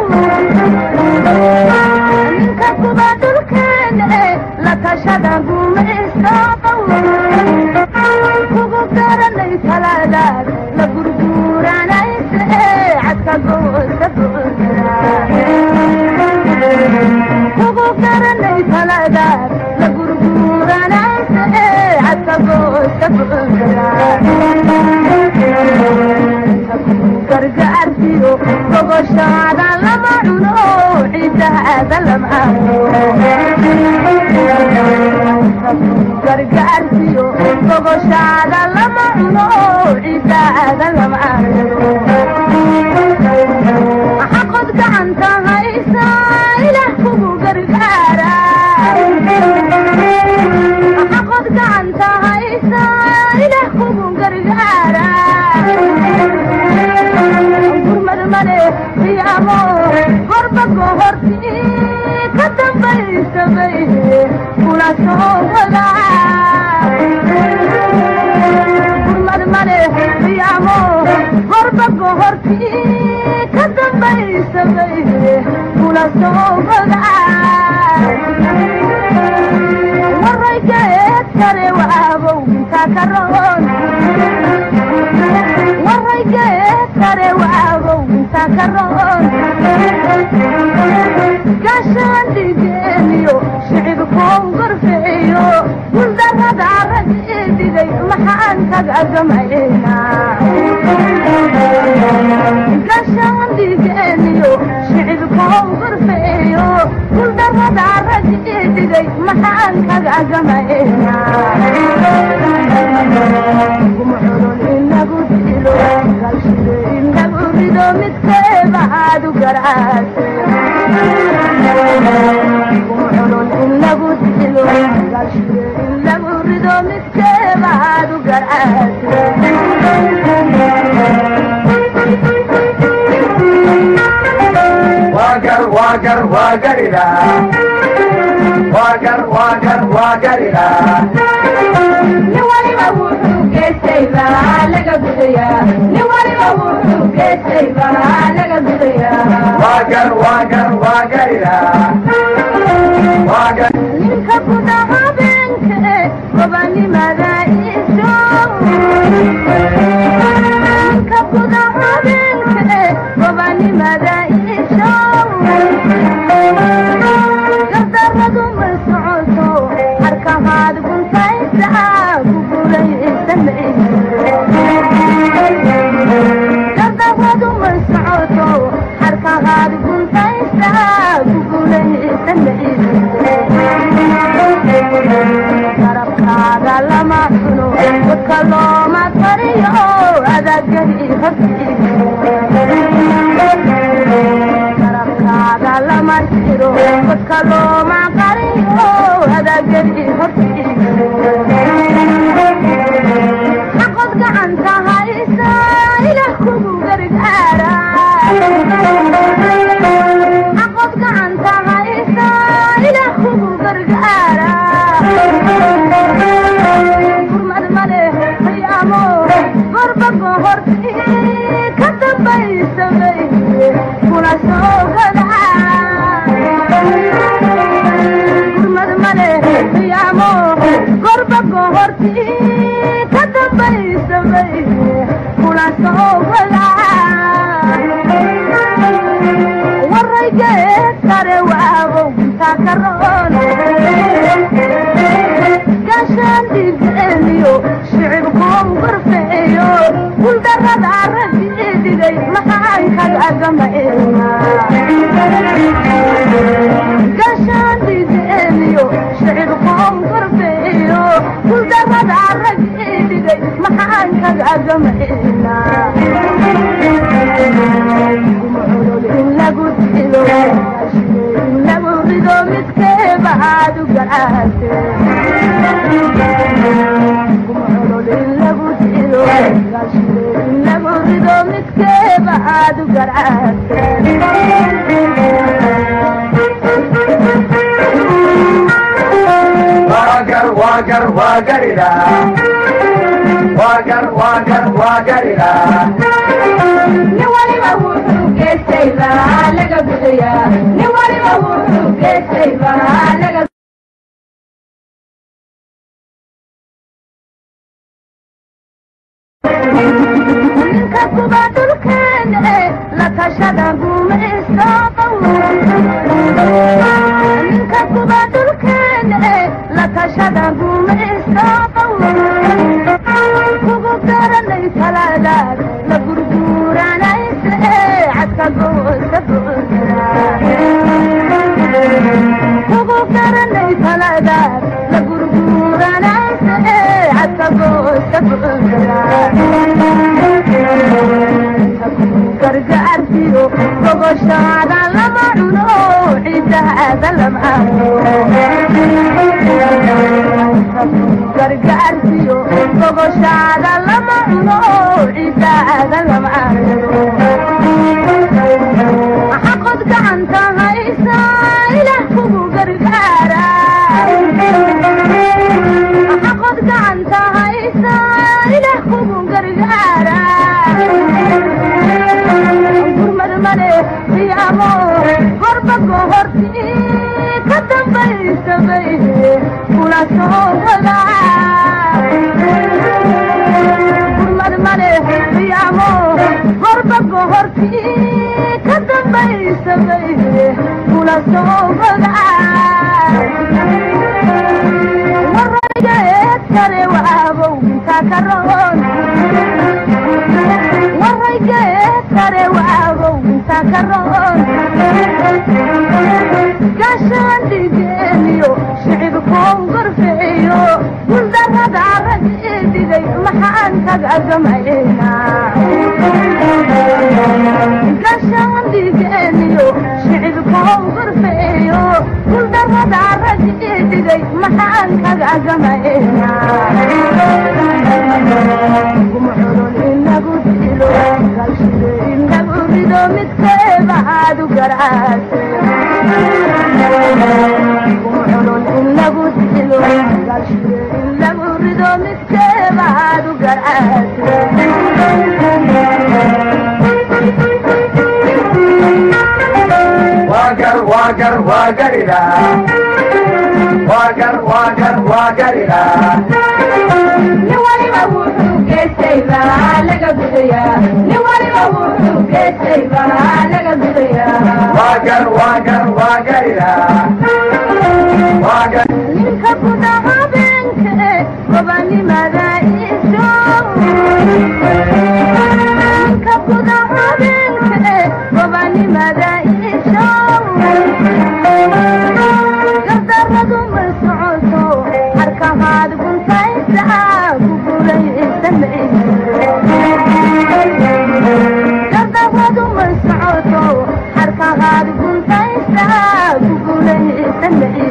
ninka kuba dulkeene la tashada gumaysto kugu garanay talaadaad la gurguuranayse cadka goosta goosra kugu garanay talaadaad la gurguuranayse cadka goosta goosra gargaartiyo gogoshaada lama cuno cidaada lama gargaartiyo gogoshaada lama cuno cidaada lama xaqod gacanta haysa ilaah kugu gargaara xaqod gacanta haysa ilaah kugu gargaara qiyaamo horba gohorti ka dambaysabay kula soo wadaa gurmad male qiyaamo horba gohorti ka dambaysabay kula soo wadaa waraygeed kare waabow intaa ka roon waraygeed kare waabow تكرون كشان ديجينيو شعبكم غرفيو والدرد عرد إيدي محان كجمعينا كشان ديجينيو شعبكم غرفيو والدرد عرد إيدي محان كجمعينا ومعرون إلا قدلو إلا قدلو midke baadu garaate ومعرون إلا قدلو إلا قدلو midke baadu garaate wagar wagar wagarida wagar wagar wagarida ni wali ma wuxu geestayba laga gudaya ni wali ma wuxu geestayba laga gudaya wagar wagar wagarida wagar ninka kuda habeenke gobanimada isho ninka kuda habeenke gobanimada isho gardarradu ma socoto harkahaad guntaysa gardarradu ma socoto harkahaad guntaysa garabkaaga lama cuno wadka looma kariyo adagari garabkaaga lama jiro wadka looma kariyo adagari xaqod gacanta haysa ilaah kugu gargaara xaqod gacanta haysa ilaah kugu gargaara تقدمنا ومعلول إلا قلت له إلا مريدو متكيب عادو قرعاتي ومعلول إلا قلت له إلا مريدو متكيب عادو قرعاتي واقر واقر واقرنا واقر واقر واقرنا نوالي ووحو كيسيبا لقى بديا نوالي ووحو كيسيبا لقى ninka kuba dhulkeena la tashada gumaysto ninka kuba dhulkeena la tashada gumaysto kugu garanay talaadaad la gurguranayse cadka goosa goosra kugu garanay talaadaad la gurguranayse cadka goosa goosra gargaartiyo gogoshaada lama cuno ciidaada lama gargaartiyo gogoshaada lama cuno ciidaada lama xaqod gacanta haysa ilaah kugu gargaara xaqod gacanta haysa ilaah kugu gargaara يا أمور غربك وغرتي كتم بيت بيه ولا صوغلا قرمر مليه يا أمور غربك وغرتي كتم بيت بيه ولا صوغلا ورجيت كري وابو تاكرون ورجيت كري وابو تاكرون قاشان ديجينيو شعبكم قرفيو وزرد عرق ايدي محان تقدمينا قاشان ديجينيو شعبكم قرفيو وزرد عرق ايدي محان تقدمينا ومعلول إلا قدلو قاشل إلا قدلو متكيب عادو قرعاتي ومعلول إلا قدلو قاشل إلا قدلو متكيب عادو قرعاتي واقر واقر واقرنا واقر واقر واقرنا نوالي ووحو كيسيبا لقى بديا نوالي ووحو كيسيبا لقى بديا واقر واقر واقرنا واقر منك كدها بنك وبني مدائسو منك كدها بنك وبني مدائسو قدرد مسعوتو حركة هاد كنت يسعى كبولي السمعي قدرد مسعوتو حركة هاد كنت يسعى كبولي السمعي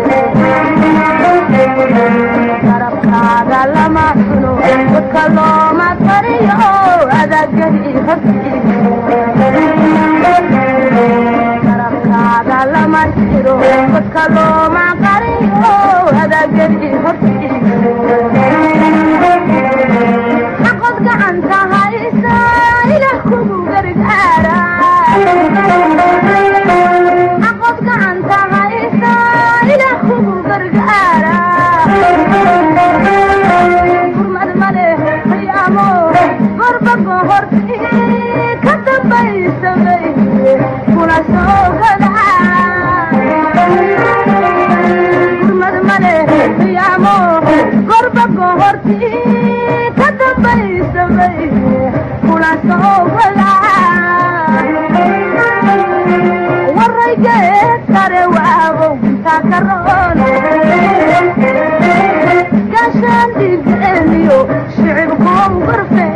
طرف هذا لما حلو وكلو ما طريقو هذا قريب خفيف هذا لما حلو وكلو ما طريقو هذا قريب خفيف حقد قعنت هايسا إله كبو قرقارا حقد قعنت هايسا إله كبو قرقارا قرمد مليه يا أمور غربك وغرتي كتب بيت بيه كنا سوغلا قرمد مليه يا أمور غربك وغرتي كتب بيت بيه كنا سوغلا ورجيت كري وابو تاكرون قاشان ديجينيو شعبكم غرفي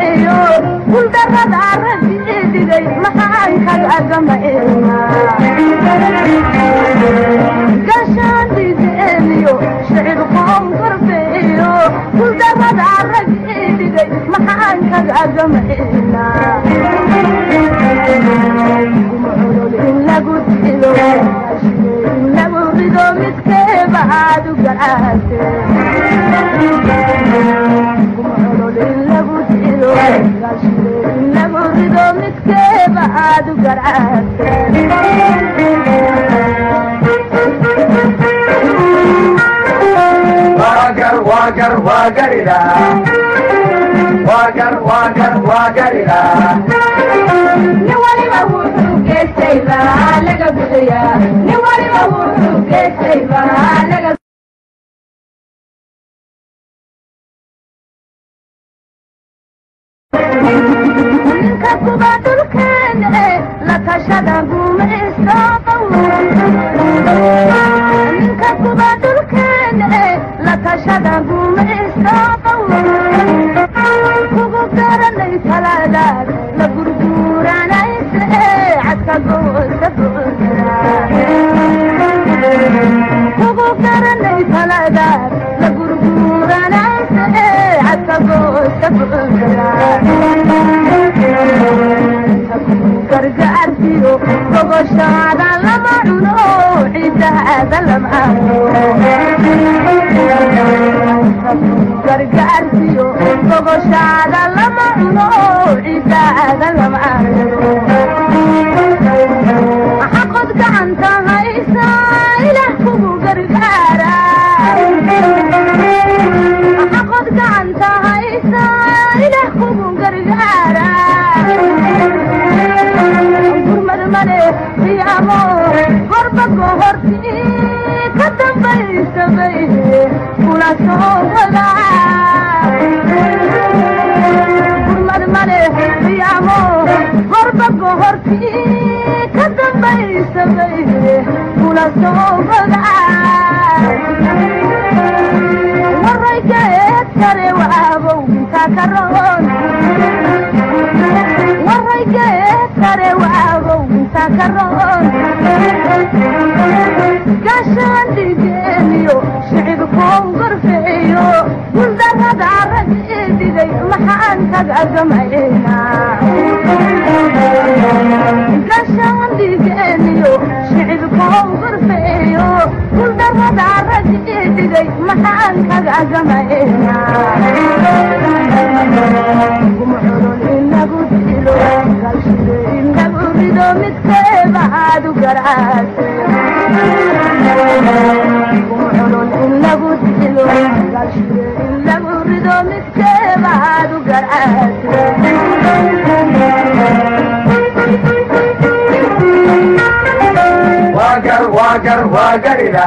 محانك أجمعنا قمعلول إلا قتلو إلا قردو متكيب عادو قرآتي قمعلول إلا قتلو إلا قردو متكيب عادو قرآتي واقر واقر واقر إلى واقر واقر واقر إلى نوالي مهوحو كيسيبا لقا بديا نوالي مهوحو كيسيبا لقا ninka kuba dhulkeena la tashada gumaysto ninka kuba dhulkeena la tashada gumaysto kugu garanay taladaad la gurguranayse cadka goosta goosta kugu garanay taladaad la gurguranayse cadka goosta goosta gargaartiyo gogoshaada lama cuno cidaada lama gargaartiyo gogoshaada lama cuno cidaada lama xaqod gacanta haysa ilaah kugu gargaara xaqod gacanta haysa ilaah kugu gargaara amo horba kohorti ka dambaysabay kula soo wada gurmad male amo horba kohorti ka dambaysabay kula soo wada waraygeed kare waabow intaa ka roon waraygeed kare waabow intaa ka roon gaashaan dhigeeniyo shicibkoo gorfeeyo guldarrada rag ii dhigay maxaan kaga gamayna gaashaan dhigeeniyo shicibkoo gorfeeyo guldarrada rag ii dhigay maxaan kaga gamayna gumculul inagu dilo galshide inagu rido midkeeba aadu garaase gumculul inagu dilo galshide inagu rido midkeeba aadu garaase واقر واقر واقر إلى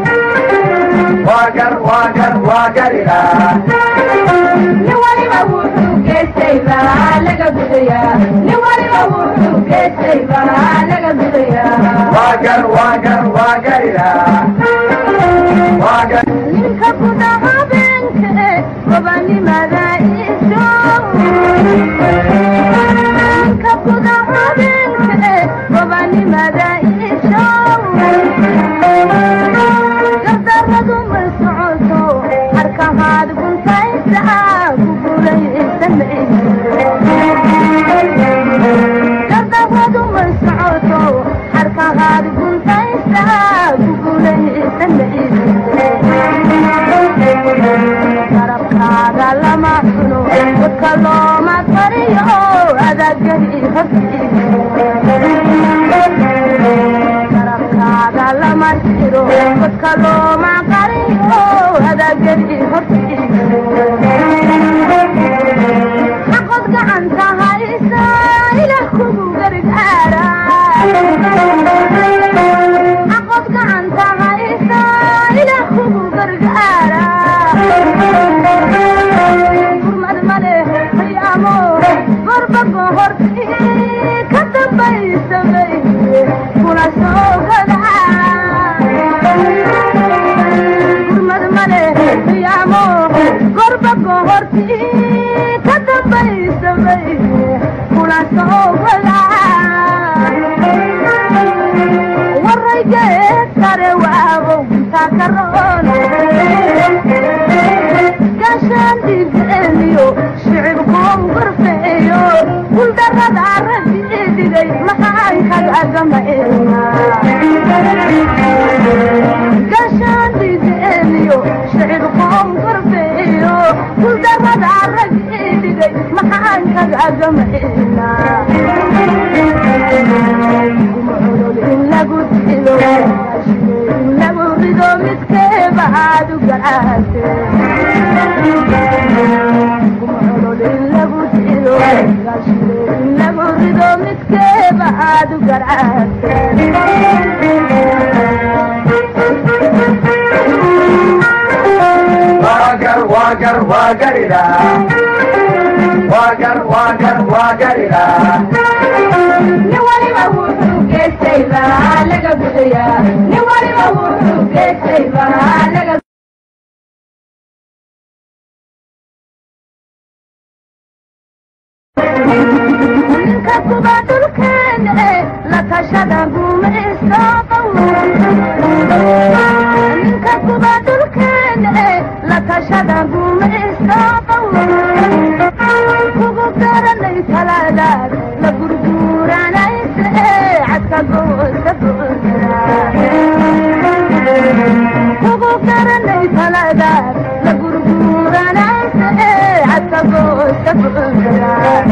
واقر واقر واقر إلى نوالي مهوحو كيسيبا لقا بديا نوالي مهوحو كيسيبا لقا بديا واقر واقر واقر إلى واقر ninka kudaha beenke gobanimada iso ninka kudaha beenke gobanimada iso gardarradu ma socoto harkahaad guntaysa kugulaysanay gardarradu ma socoto harkahaad guntaysa kugulaysanay garabkaaga lama cuno dadka looma tariyo adagari garabkaaga lama jiro dadka looma qariyo adagari xaqod gacanta haysa ilaah kugu gargaara xaqod gacanta haysa ilaah kugu gargaara gurmad male amo gorba kohorti ka dambaysabay kula soo wada gurmad male amo gorba kohorti ka dambaysabay kula soo wada waraygeed kare waabow intaa ka roon gaashaan ديجانيو شعبكم غرفيو كل درد عرف إيدي محان خد أجمعنا قشان ديجانيو شعبكم غرفيو كل درد عرف إيدي محان خد أجمعنا إلا قلت له إلا قلت له مسكين بعد وقعت إلا قلت له إلا قلت له مسكين بعد وقعت واقر واقر واقر إلى واقر واقر واقر إلى نوالي ووحو كيسيبا لقى بخيا نوالي ووحو كيسيبا لقى منك كبات الكين لك شدقوا مئساطو منك كبات الكين لك شدقوا مئساطو كبو قرني ثلاثات لقرقورا كوكو كرني ثلاثات لقرقورا ناس عتقو سبقنا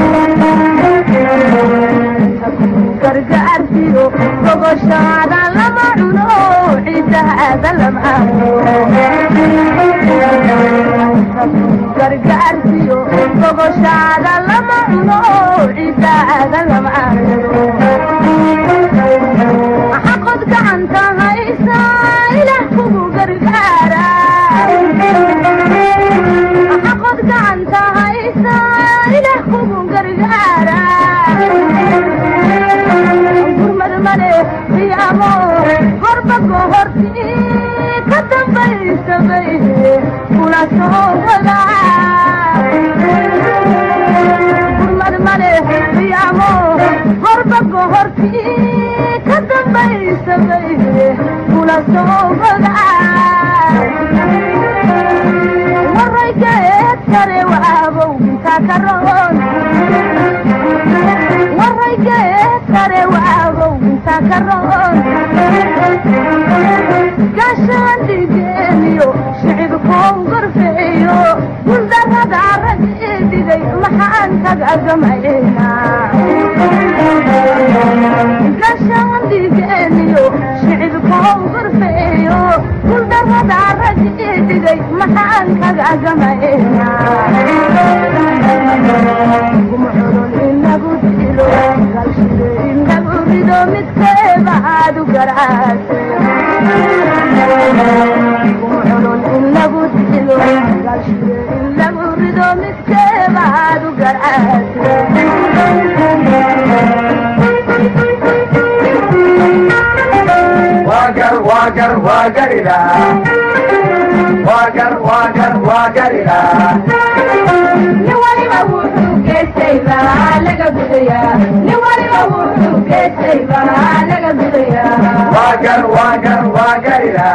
قرقارتيو كوكو شادا لما عنو عيدا هذا لما قرقارتيو كوكو شادا لما عنو عيدا هذا لما حقد كعنت هيسا إله كبو قرقارا حقد كعنت هيسا إله كبو قرقارا قرمر ملك في أمور قربك وهرتي كتب بيس بيه كلا صوغلا قرمر ملك في أمور قربك وهرتي كتب بيس بيه كلا صوغلا والرجاء تري وابو تكرون والرجاء تري وابو تكرون قشان ديجانيو شعبكم غرفيو والدرد عرق إيدي محان كجمعينا قشان ديجانيو شعبكم غرفيو والدرد عرق إيدي محان كجمعينا قمعرون إلا قلت له قلشل إلا قلت له متكيب عاد وقرعات قمعرون إلا قلت له قلشل إلا قلت له متكيب عاد وقرعات واقر واقر واقر إلى واقر واقر واقر إلى نوالي ووحو كيسيبا لقى بخيا نوالي ووحو كيسيبا لقى بخيا واقر واقر واقر إلى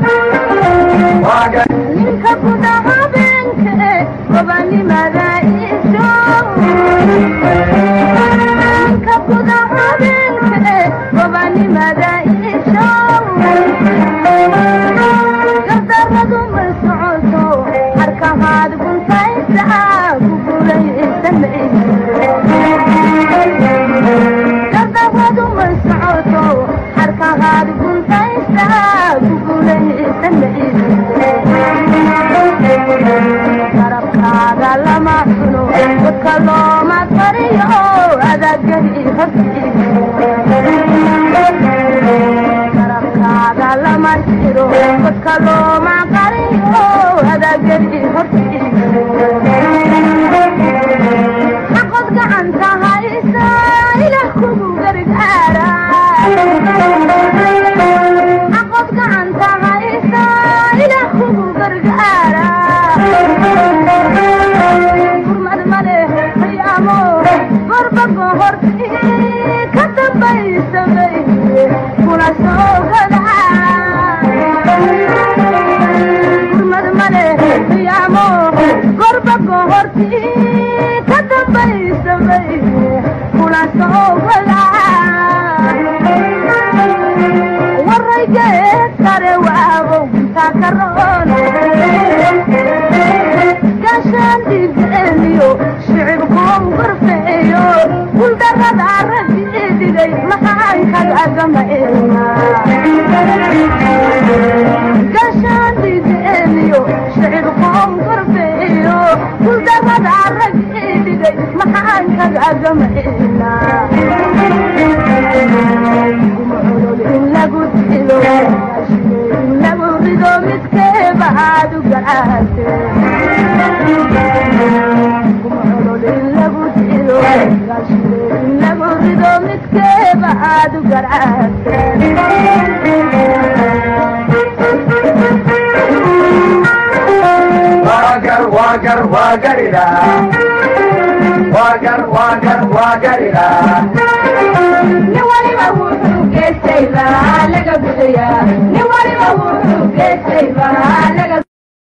واقر منك كدها بنك وبني ملايشو منك كدها بنك وبني ملايشو قدردو مسعوتو حركة هاد كنت يسعى كبولي السمعي قدردو مسعوتو حركة هاد كنت يسعى كبولي السمعي قربكاga lama cuno dadka looma tariyo adagani qarabkaaga lama jiro dadka looma qariyo adagani xaqod gacanta haysa ilaah kugu gargaara xaqod gacanta haysa ilaah kugu gargaara قربك وهرتي كتب بيس بيه كنا سوغدا قرمد مليه horti ka dambaysamay kula soo wadaa waraygeed kare waabow intaa ka roon gaashaan dhiibceeliyo shicibkoon gorfeeyo guldarrada raggi dhigay maxaan kaga agamaceena gaashaan dhiibceeliyo shicibkoon gorfeeyo guldarrada raggi dhigay maxaan kaga agamaceena lagu dilo lagu rido midkeeba aad u garaate lagu dilo lagu rido midkeeba aad u garaate wagar wagar wagarida wagar wagar wagarida ni waliba wuxuu geestayba laga gudaya ni waliba wuxuu geestayba laga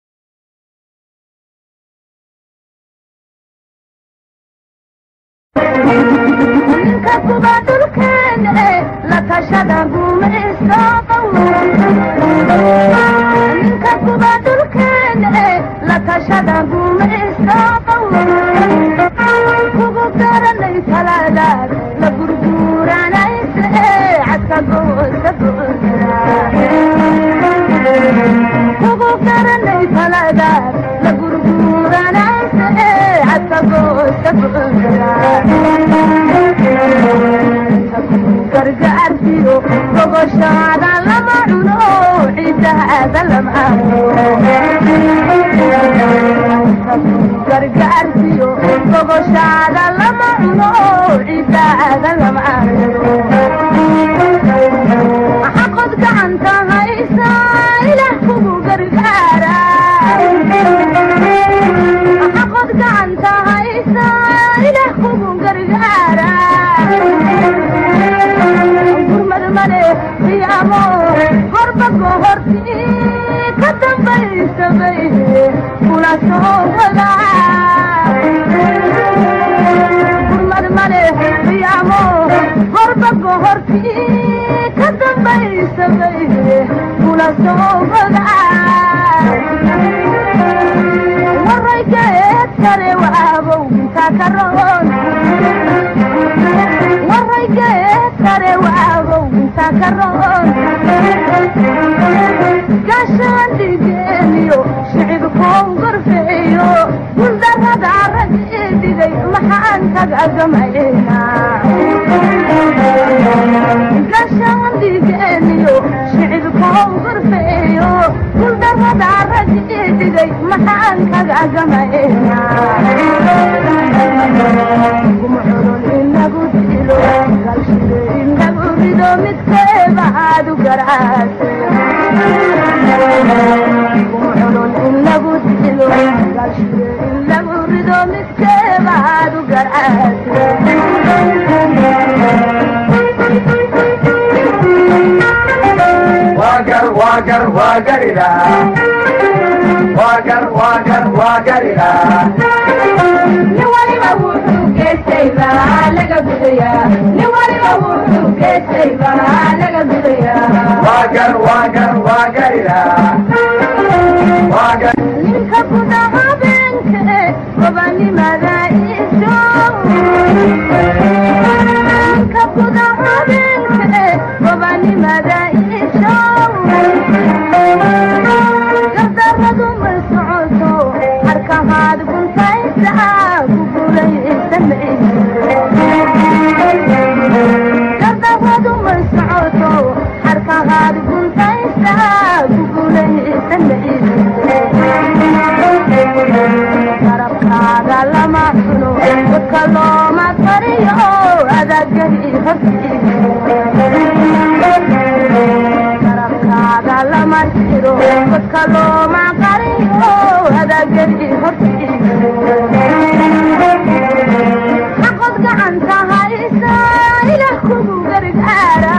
ninka kuba dhulkeena la tashada gumaysto ninka kuba dhulkeena la tashada gumaysto kugu garanay talaadaad la gurguranayse cadka goosa goosra kugu garanay talaadaad la gurguranayse cadka goosa goosra gargaartiyo gogoshaada lama cuno cidaada lama gargaartiyo gogoshaada lama cuno cidaada lama xaqod gacanta haysa ilaah kugu gargaara xaqod gacanta haysa ilaah kugu gargaara gurmad male qiyaamo horba gohorti ka dambaysamay kula soo wadaa gurmad male qiyaamo horba gohorti ka dambaysamay kula soo wadaa waraygeed kare waabow intaa ka roon waraygeed kare waabow intaa ka roon gaashaan dhigeeliyo shicibkoon gorfeeyo guldarrada raggi dhigay maxaan kaga agamaceena gaashaan dhigeeliyo shicibkoon gorfeeyo guldarrada raggi dhigay maxaan kaga agamaceena gumculul inagu dilo galshide inagu rido midkeeba aad u garaate gumculul inagu dilo galshide inagu rido midkeeba aad u garaate wagar wagar wagarida wagar wagar wagarida ni waliba wuxuu geestayba laga gudaya ni waliba wuxuu geestayba laga gudaya wagar wagar wagarida wagar ninka guda habeenka gobanimada isho ninka guda habeenka gobanimada isho gardarradu ma socoto harkahaad guntaysa gardarradu ma socoto harkahaad guntaysa kugulaysan garabkaaga lama cuno dadka looma tariyo adagari garabkaaga lama jiro dadka looma qariyo adagari horti xaqod gacanta haysa ilaah kugu gargaara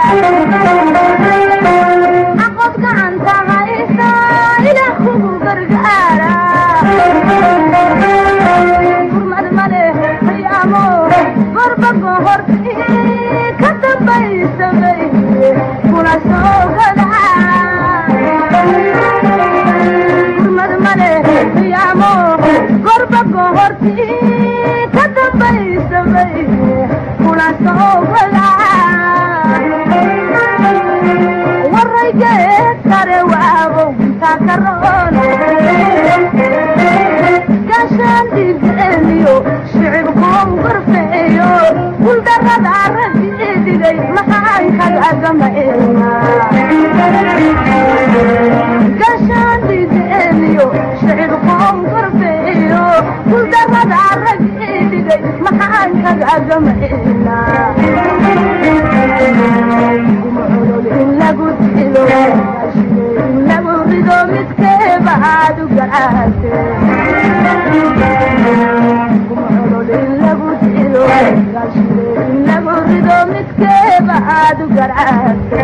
xaqod gacanta haysa ilaah kugu gargaara horti ka dambaysamay kula soo walaa waraygeed kare waabow intaa ka roon gaashaan dhiigeeniyo shicibkuu garfeeyo guldarrada raggii dhigay maxaan kaga gamaynaa gaashaan dhiigeeniyo shicibkuu garfeeyo guldarrada raggii dhigay maxaan kaga gamaynaa in lagu dilo in lagu rido midkeeba aad u garaate in lagu dilo in lagu rido midkeeba aad u garaate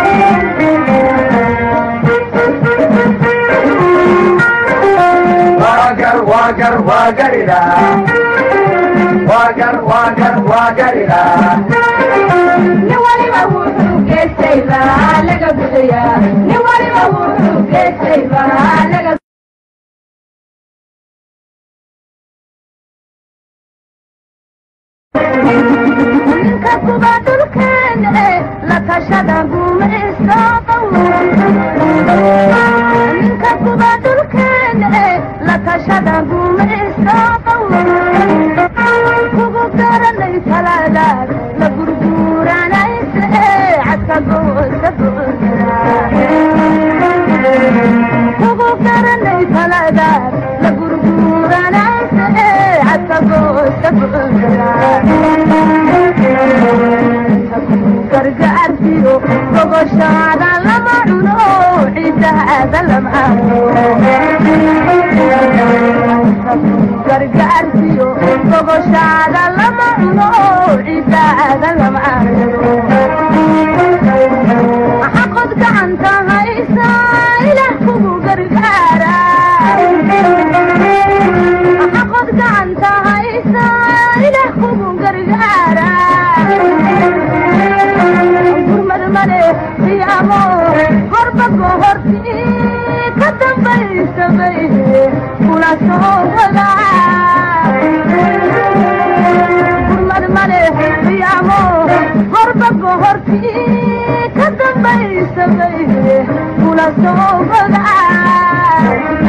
wagar wagar wagarida wagar wagar wagarida ni waliba wuxuu geestayba laga gudaya ni waliba wuxuu geestayba laga ninka kuba dhulkeena la tashada gumaysto ninka kuba dhulkeena la tashada gumaysto kugu garanay talaadaad la gurguuranayse cadka goosa goosra kugu garanay talaadaad la gurguuranayse cadka goosa goosra gargaartiyo gogoshaada lama cuno ciidaada lama gargaartiyo gogoshaada lama cuno ciidaada lama xaqod gacanta haysa ilaah kugu gargaara xaqod gacanta haysa ilaah kugu gargaara male qiyaamo horba goorti ka dambaysamay kula soo walaa gurmad male qiyaamo horba goorti ka dambaysamay kula soo walaa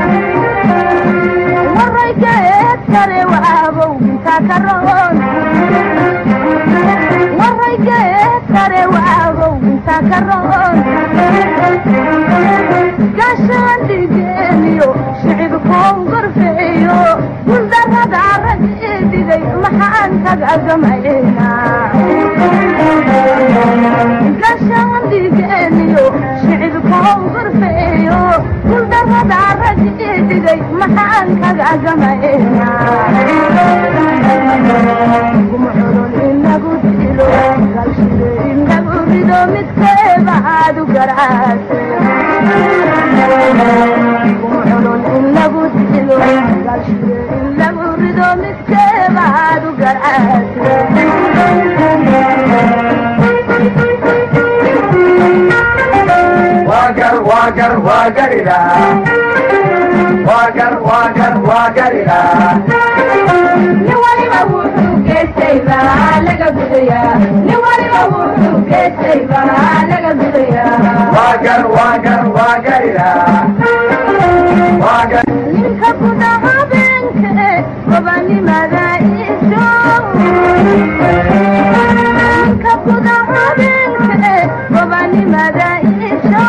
waraygeed kare waabow intaa ka roon waraygeed kare waabow intaa ka roon gaashaan dhiigeeniyo shicibkuu garfeeyo guldarrada raggii dhigay maxaan kaga gamaynaa gaashaan dhiigeeniyo shicibkuu garfeeyo guldarrada raggii dhigay maxaan kaga gamaynaa in lagu dilo in lagu rido midkeeba aad u garaate in lagu dilo in lagu rido midkeeba aad u garaate wagar wagar wagarida wagar wagar wagarida ni waliba wuxuu geestayba laga gudaya ni waliba wuxuu geestayba laga gudaya wagar wagar wagarida wagar ninka guda habeenka gobanimada isho ninka guda habeenka gobanimada isho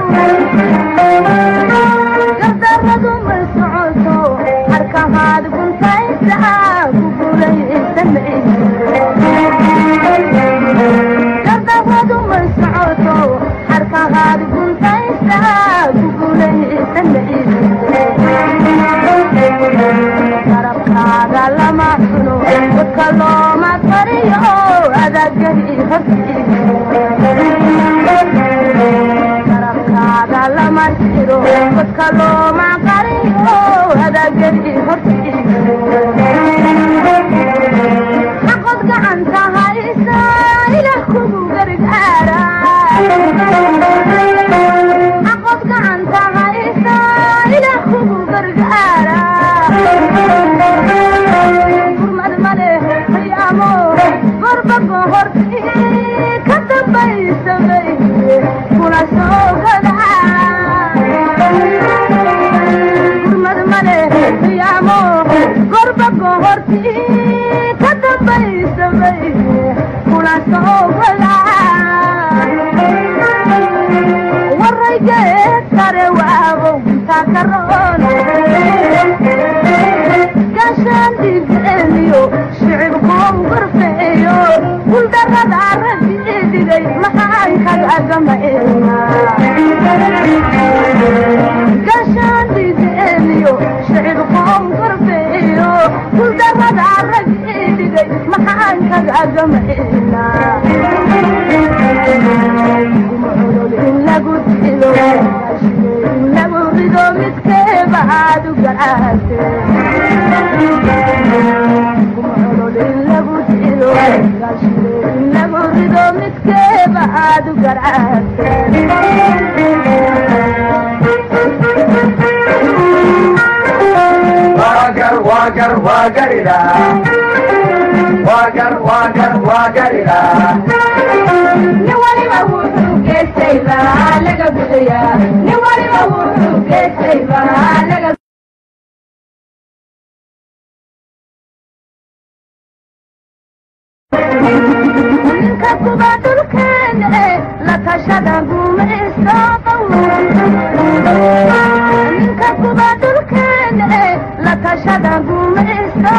gardarradu ma socoto harkahaad guntaysa gardarradu ma socoto harkahaad guntaysa garabkaaga lama cuno dadka looma tariyo adagani garabkaaga lama jiro dadka looma qariyo adagani xaqod gacanta haysa ilaah kugu gargaara xaqod gacanta haysa ilaah kugu gargaara hortii ka dambaysamay kula soo wadaa waraygeed kare waabow intaa ka roon gaashaan dhigeeniyo shicibkuu gorfeeyo guldarrada raggii dhigay maxaan kaga gamaynaa gaashaan dhigeeniyo shicibkuu gorfeeyo guldarrada raggii dhigay maxaan kaga gamaynaa gumculul in lagu dilo in lagu rido midkeeba aad u garaatee gumculul in lagu dilo in lagu rido midkeeba aad u garaatee wagar wagar wagarida wagar wagar wagarida ni waliba wuxuu geestay baa laga gudayaa ni waliba wuxuu geestay baa laga ninka kuba dhulkeena la tashada gumaysto ninka kuba dhulkeena la tashada gumaysto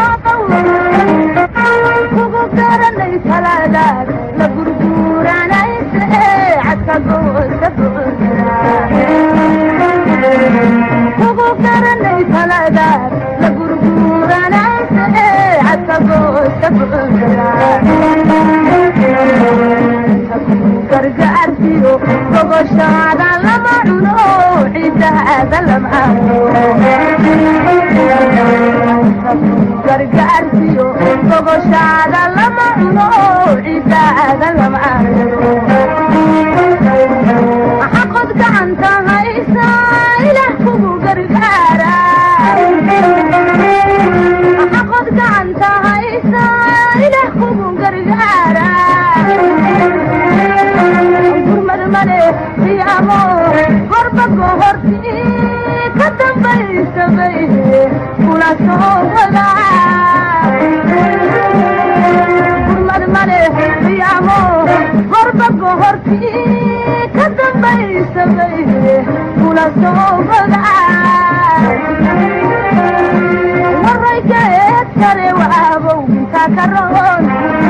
kugu garanay talaadaad la gurguuranayse cadka goosta kugu garanay talaadaad la gurguuranayse cadka goosta gargaartiyo gogoshaada lama cuno ciidaada lama gargaartiyo gogoshaada lama cuno ciidaada lama xaqod gacanta haysa ilaah kugu gargaara xaqod gacanta haysa ilaah kugu gargaara gurmadmale qiyaamo gorba gohortii ka dambaysamay kula soo wadaa gurmadmale qiyaamo gorba gohortii ka dambaysamay kula soo wadaa waraygeed kare waabow intaa ka roon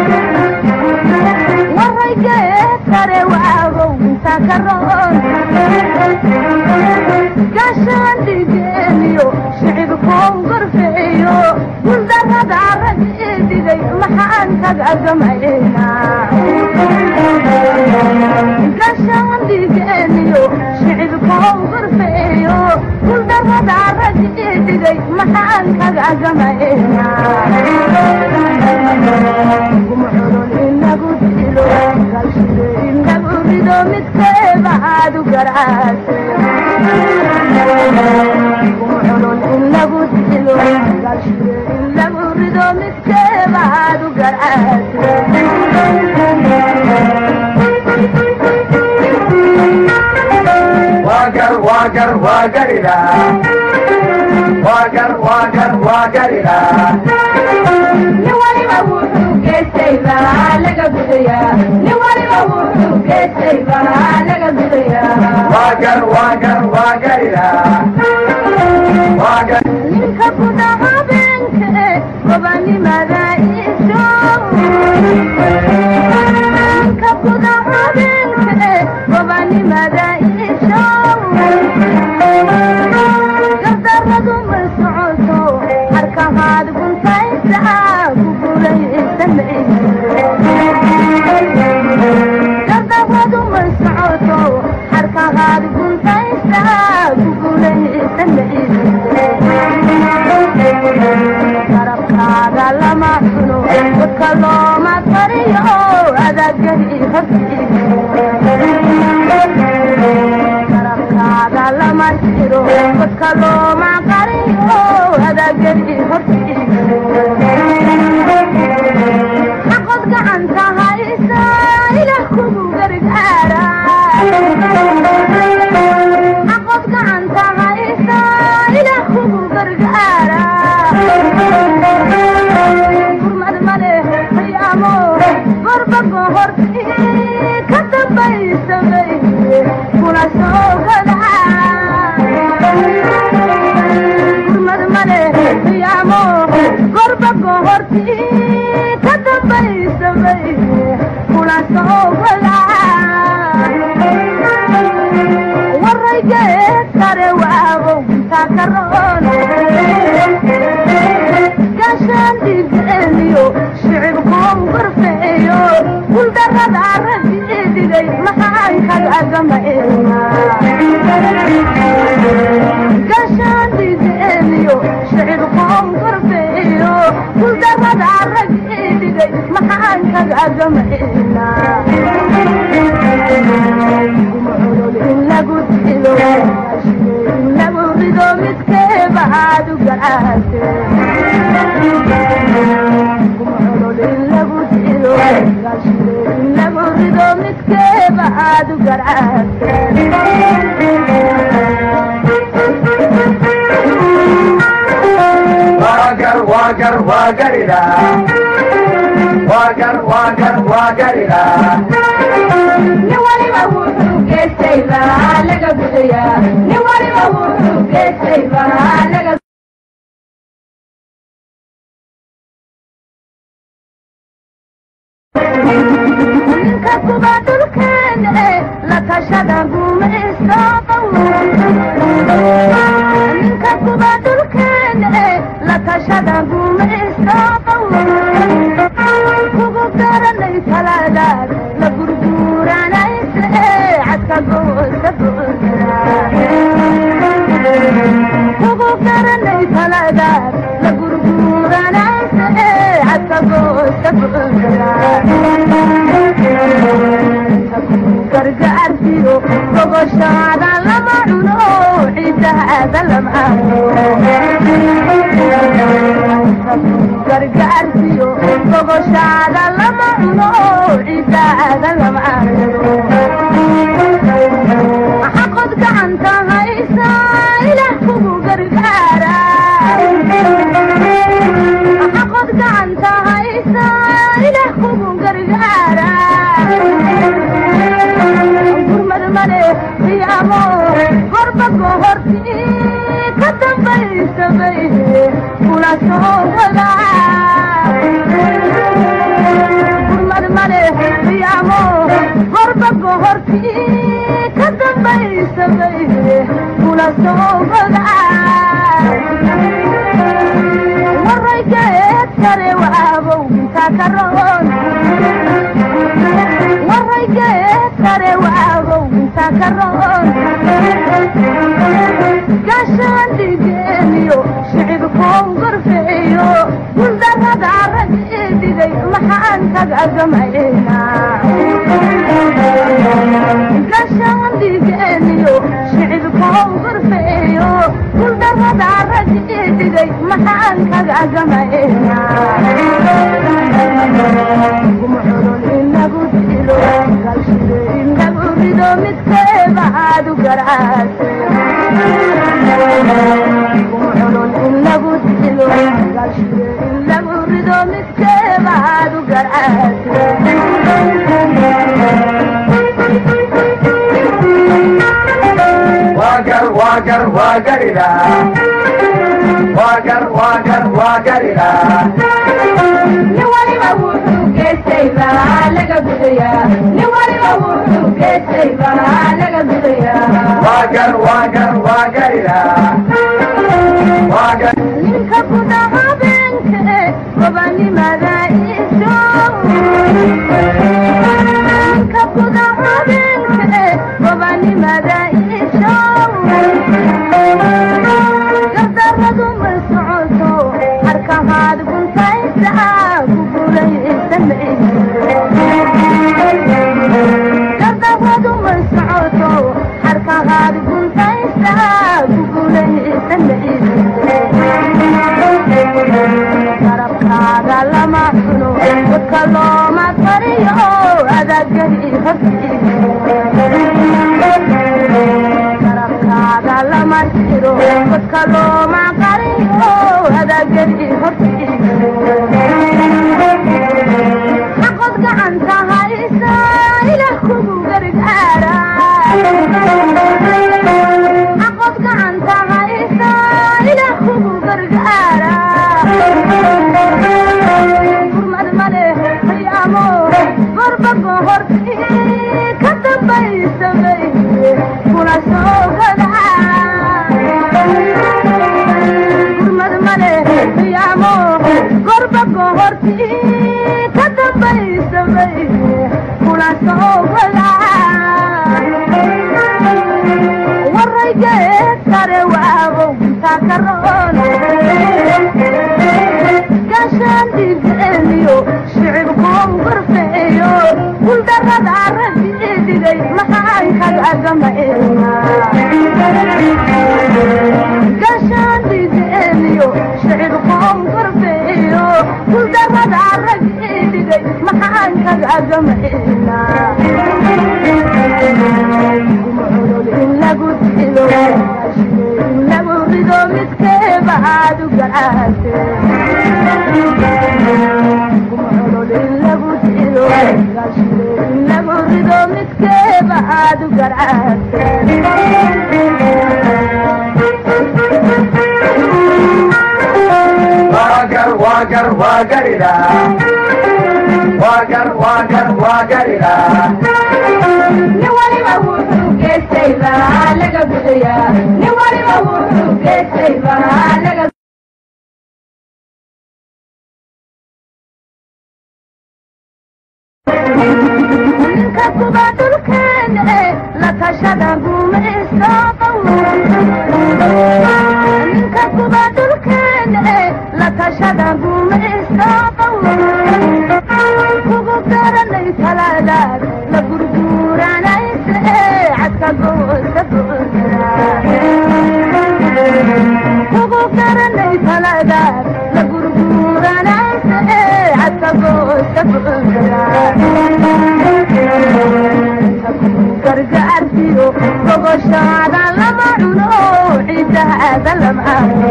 waraygeed kare waabow intaa ka roon gaashaan dhigeeniyo shicibkuu gorfeeyo guldarrada raggii dhigay maxaan kaga gamaynaa gaashaan dhigeeniyo shicibkuu gorfeeyo guldarrada raggii dhigay maxaan kaga gamaynaa gumculul in lagu dilo galshide in lagu rido midkeeba aad u garaatee gumculul in lagu dilo galshide in lagu rido midkeeba aad u garaatee wagar wagar wagarida wagar wagar wagarida ni waliba wuxuu geestay baa laga gudayaa ni waliba wuxuu geestay baa laga gudayaa wagar wagar wagarida wagar ninka kuda habeenke gobanimada isho ninka kuda habeenke gobanimada isho gardarradu ma socoto harkahaad guntaysaa kugulaysamay gardarradu ma socoto harkahaad guntaysaa kugulaysamay garabkaaga lama cuno dadka looma tariyo adagadi hortii garabkaaga lama jiro dadka looma qariyo adagadi hortii goortii ka dambaysabay kula soo wadaa waraygeed kare waabow intaa ka roon gaashaan dhigeeniyo shicibkoon gorfeeyo guldarrada ragii dhigay maxaan kaga agamaynaa gaashaan dhigeeniyo shicibkoon gorfeeyo guldarrada ragii dhigay maxaan kaga agamaynaa in lagu dilo in lagu rido midkeeba aad u garaatee in lagu dilo in lagu rido midkeeba aad u garaatee wagar wagar wagarida wagar wagar wagarida ni waliba wuxuu geestay baa laga gudayaa ni waliba wuxuu geestay baa laga ninka kuba dhulkeene la tashada gumaysto ninka kuba dhulkeene la tashada gumaysto kugu garanay talaadaad la gurguuranayse cadka goosa kugu garanay talaadaad la gurguuranayse cadka goosa gargaartiyo gogoshaada lama cuno cidaada lama gargaartiyo gogoshaada lama cuno cidaada lama xaqod gacanta haysa ilaah kugu gargaara xaqod gacanta haysa ilaah kugu gargaara gurmad male qiyaamo gorba goortii ka dambaysabay kula soo wadaa gurmad male qiyaamo gorba goortii ka dambaysabay kula soo wadaa waraygeed kare waabow intaa ka roon waraygeed kare waabow intaa ka roon gaashaan dhigeeniyo shicibkoon gorfeeyo guldarrada ragii dhigay maxaan kaga agamaynaa gaashaan dhigeeniyo shicibkoon gorfeeyo guldarrada ragii dhigay maxaan kaga agamaynaa in lagu dilo in lagu rido midkeeba aad u garaatee in lagu dilo in lagu rido midkeeba aad u garaatee wagar wagar wagarida wagar wagar wagarida ni waliba wuxuu geestay baa laga gudayaa ni waliba wuxuu geestay baa laga gudayaa wagar wagar wagarida wagar ninka guda habeenke gobanimada iso ninka guda habeenke gobanimada iso gardarradu ma socoto harkahaad guntaysaa ku guulaysanay gardarradu ma socoto harkahaad guntaysaa ku guulaysanay garabkaaga lama cuno dadka looma qariyo adagadi garabkaaga lama jiro dadka looma qariyo adagadi hortiisa ديزانيو شعبكم غرفيو والدرد عربي ديدي محاك الأجمعينا قشان ديزانيو شعبكم غرفيو والدرد عربي ديدي محاك الأجمعينا قمعولو إلا قتلو إلا قردو مسكيبا عادو قراتي واقر واقر واقرلا واقر واقر واقرلا نوالي موحو كيسيبا لقا بخيا نوالي موحو كيسيبا لقا كبات الكن لك شدقوا مستقو كبات الكن لك شدقوا مستقو كبكر ليس لالك لقرقور نيس عتقو سبقرا كبكر ليس لالك لقرقور نيس عتقو سبقرا gargaartiyo gogoshaada lama cuno cidaada lama cuno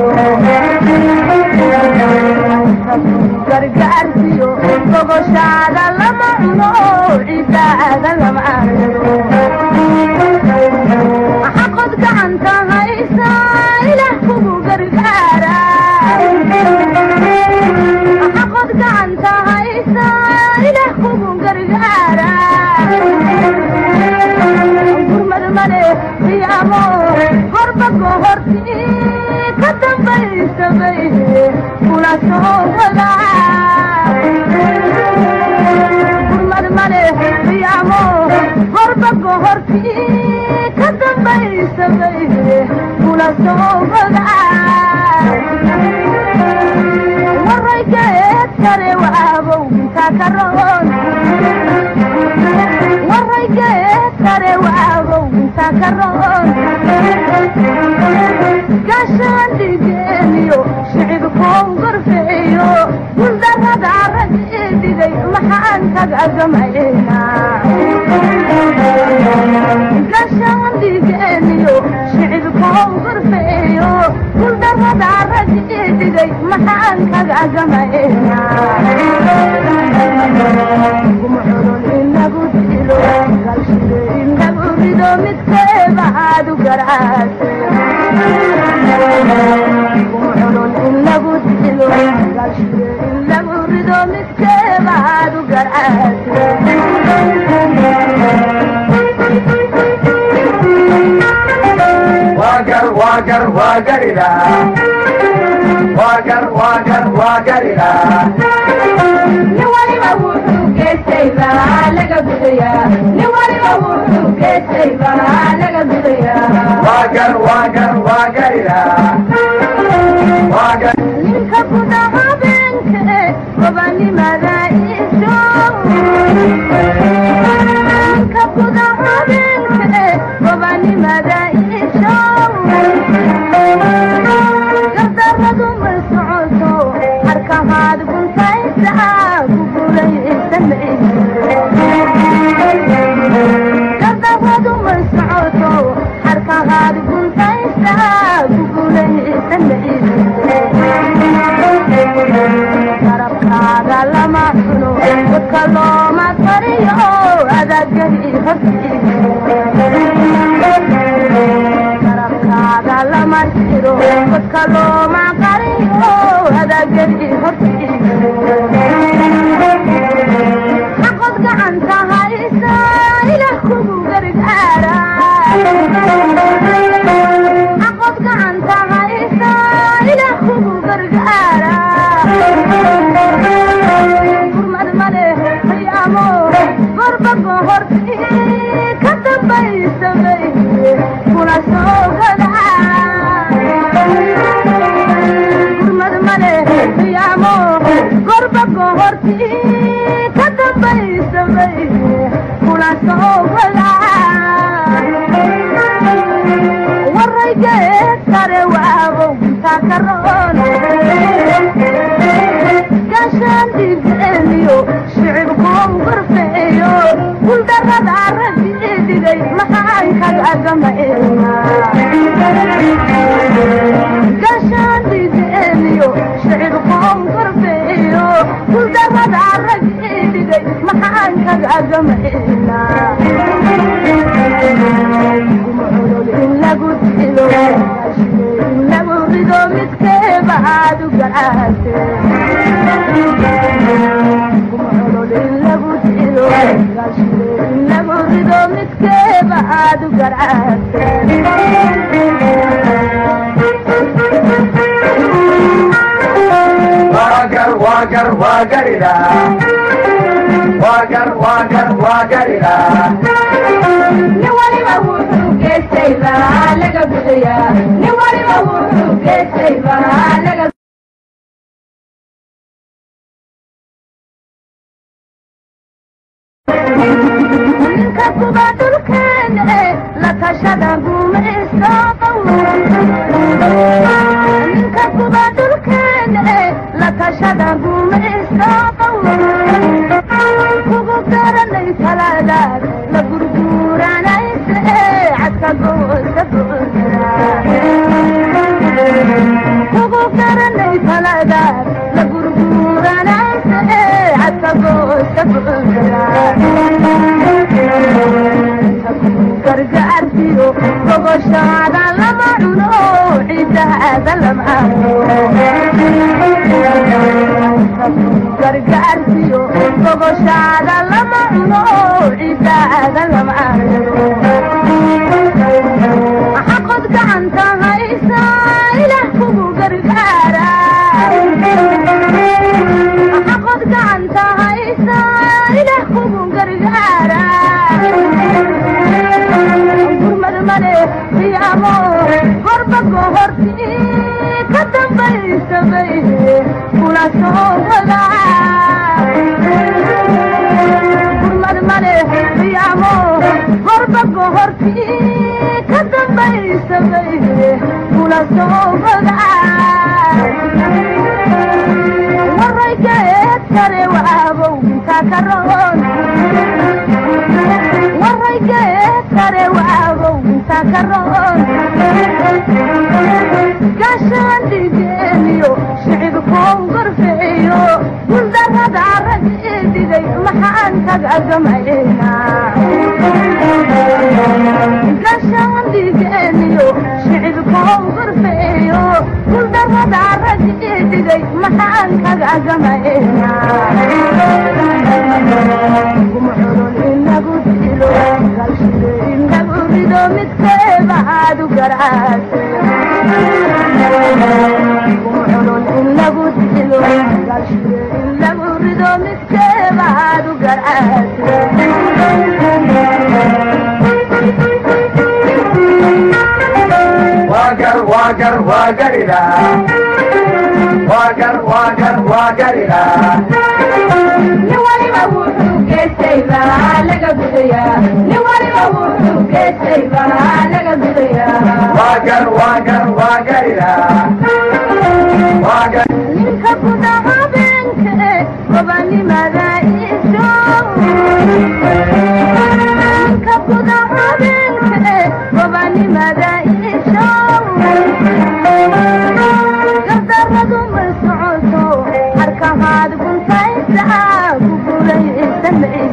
gargaartiyo gogoshaada lama cuno cidaada lama cuno xaqod gacanta haysa ilaah kugu gargaara xaqod gacanta haysa ilaah kugu gargaara horbago horti ka dambaysabay kula soo wadaa gurmad male qiyaamo horbago horti ka dambaysabay kula soo wadaa waraygeed kare waabow intaa ka roon waraygeed kare waabow intaa ka roon قشان ديجينيو شعبكم غرفيو والدرد عربي ديدي محان كجمعينا قشان ديجينيو شعبكم غرفيو والدرد عربي ديدي محان كجمعينا قمعولون إلا قتلو قلشلو إلا قردو متكيب عادو قراتي قمعولون إلا قتلو قلشلو إلا قردو متكيب عادو قراتي واقر واقر واقرلا واقر واقر واقرلا نوالي موحو كيسيبا لقا بخيا نوالي موحو كيسيبا لقا بخيا واقر واقر واقرلا واقر لنك قدها بنك وبني مذايشو لنك قدها بنك وبني مذايشو قدردو مسعوتو حركة هاد كنت يسعى قبولي السمعين قدردو مسعوتو حركة هاد كنت يسعى قبولي السمعين قربكاga lama cuno dadka looma qariyo adagani hortii qarabkaaga lama jiro dadka looma qariyo adagani hortii horba gohorti ka dambaysamay kula soo wadaa waraygeed kare waabow intaa ka roon gaashaan dhiibceeliyo shicibkoo gorfeeyo guldarrada raggi dhigay maxaan kaga gamaceena gaashaan dhiibceeliyo shicibkoo gorfeeyo guldarrada raggi dhigay maxaan kaga gamaceena lagu dilo lagu rido midkeeba aad u garaate lagu dilo lagu rido midkeeba aad u garaate wagar wagar wagarida wagar wagar wagarida ni waliba wuxuu geestayba laga gudaya ni waliba wuxuu geestayba laga ninka kuba dhulkeena la tashada gumaystaaqow ninka kuba dhulkeena la tashada gumaystaaqow kugu garanay talaadaad la gurguuranayse cadka goosa goosa kugu garanay talaadaad la gurguuranayse cadka goosa goosa gargaartiyo gogoshaada lama cuno ciidaada lama gargaartiyo gogoshaada lama cuno ciidaada lama xaqod gacanta haysa ilaah kugu gargaara xaqod gacanta haysa ilaah kugu gargaara gurmad male qiyaamo horba gohorti ka dambaysamay kula soo wadaa gurmad male qiyaamo horba gohorti ka dambaysamay kula soo wadaa waraygeed kare waabow intaa ka roon waraygeed kare waabow intaa ka roon gaashaan dhigeeliyo shicibkoo gorfeeyo guldarrada raggi dhigay maxaan kaga gamaceena gaashaan dhigeeliyo shicibkoo gorfeeyo guldarrada raggi dhigay maxaan kaga gamaceena gumculul in lagu dilo galshide in lagu rido midkeeba aad u garaate gumculul in lagu dilo galshide in lagu rido midkeeba aad u garaate wagar wagar wagarida wagar wagar wagarida ni waliba wuxuu geestayba laga gudaya ni waliba wuxuu geestayba laga gudaya wagar wagar wagarida wagar ninka guda habeenke gobanimada isho ninka guda habeenke gobanimada isho gardarradu ma socoto harkahaad guntaysa ku guulaysanay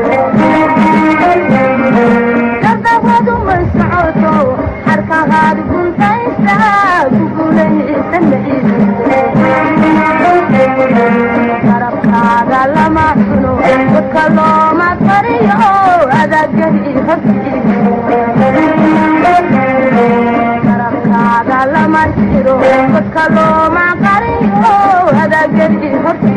gardarradu ma socoto harkahaad guntaysa ku guulaysanay garabkaaga lama cuno dadka looma tariyo adagari garabkaaga lama jiro dadka looma qariyo adagari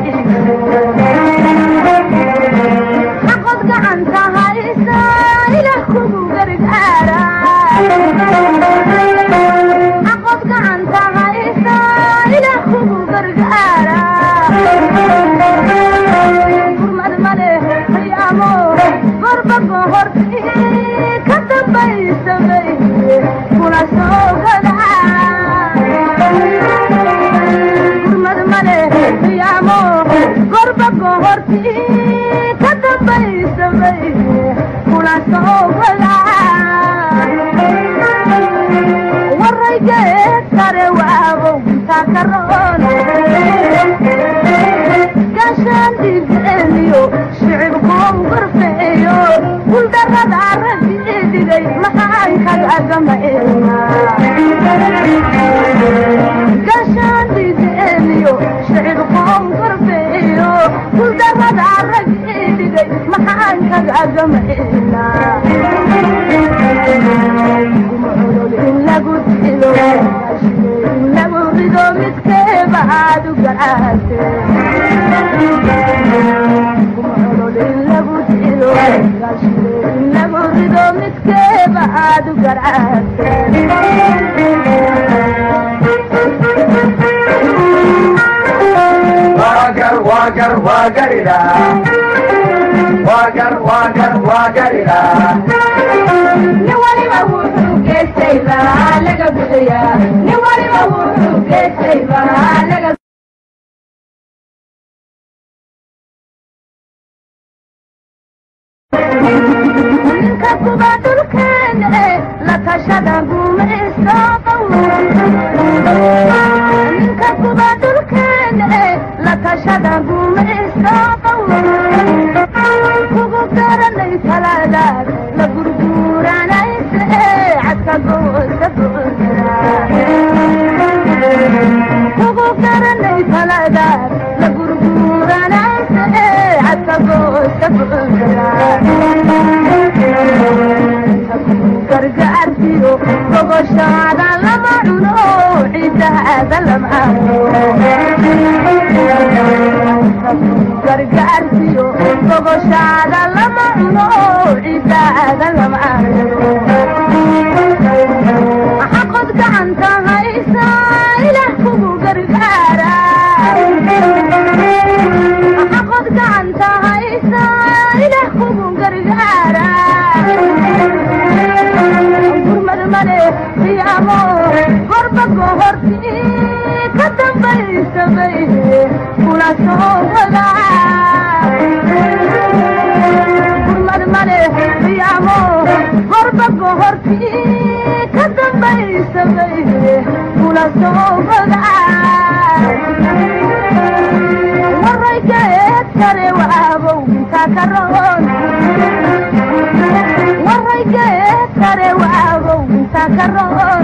xaqod gacanta haysa ilaah kugu gargaara xaqod gacanta haysa ilaah kugu gargaara horti ka dambaysamay kula soo wadaa waraygeed kare waabow intaa ka roon gashaan dhiigeliyo shicibkuu garfeeyo guldarrada raggii dhigay maxaan kaga gamaynaa gashaan dhiigeliyo shicibkuu garfeeyo guldarrada raggii dhigay maxaan kaga gamaynaa lagu dilo lagu rido midkeeba aad u garaate lagu dilo lagu rido midkeeba aad u garaate wagar wagar wagarida wagar wagar wagarida ni waliba wuxuu geestay baa laga budayaa ni waliba wuxuu geestay baa laga ninka kuba dhulkeena la tashada gumayso ninka kuba dhulkeena la tashada gumayso kugu garanay talaadaad la gurguuranayse cadka goosa buuxda kugu garanay talaadaad la gurguuranayse cadka goosa buuxda gargaartiyo gogoshaada lama cuno ciidaada lama gargaartiyo gogoshaada lama cuno ciidaada lama xaqod gacanta haysa ilaah kugu gargaara xaqod gacanta haysa ilaah kugu gargaara gurmad male qiyaamo horba gohorti ka dambaysamay kula soo wadaa gurmad male qiyaamo horba gohorti ka dambaysamay kula soo wadaa waraygeed kale waabow intaa ka roon waraygeed kare waabow intaa ka roon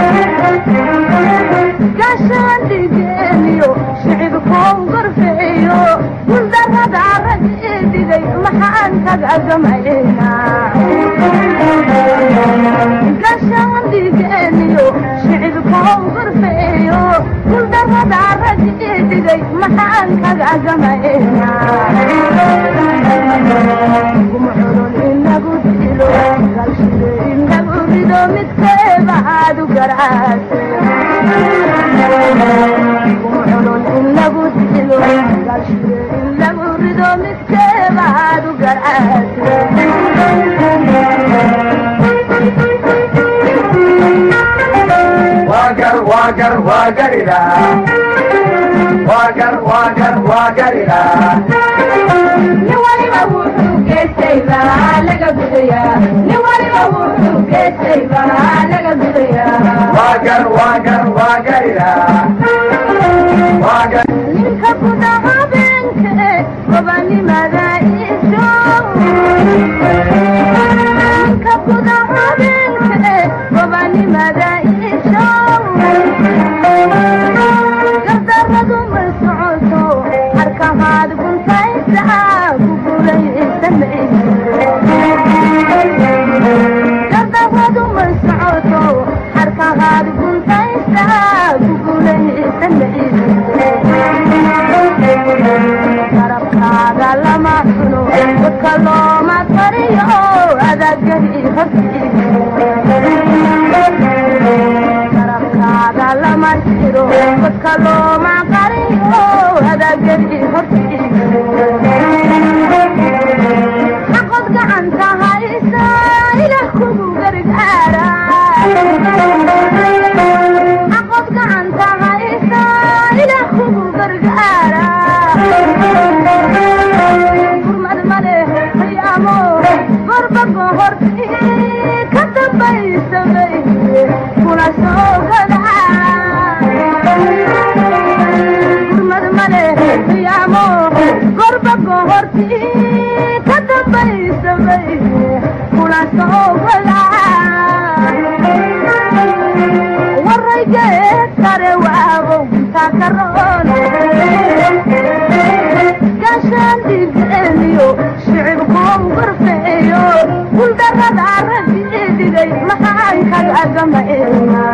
gashaan dhiigeliyo shicibkuu garfeeyo guldarrada raggii dhigay maxaan kaga gamaynaa gashaan dhiigeliyo shicibkuu garfeeyo guldarrada raggii dhigay maxaan kaga gamaynaa lagu dilo lagu rido midkeeba aad u garaate lagu dilo lagu rido midkeeba aad u garaate wagar wagar wagarida wagar wagar wagarida ni waliba wuxuu geestay baa laga budayaa ni waliba wuxuu geestay baa laga budayaa wagar wagar wagarida wagar ninka kuda habeenka gobanimada isho ninka kuda habeenka gobanimada isho gardarradu ma socoto harkahaad guntaysa gardarradu ma socoto harkahaad guntaysa garabkaaga lama cuno dadka looma tariyo adagari garabkaaga lama jiro dadka looma qariyo adagari horti gohorti ka dambaysamay kula soo wadaa waraygeed kare waagow intaa ka roon gaashaan dhiigeeniyo shicibkoo garfeeyo guldarrada ragii dhigay maxaan kaga agamaynaa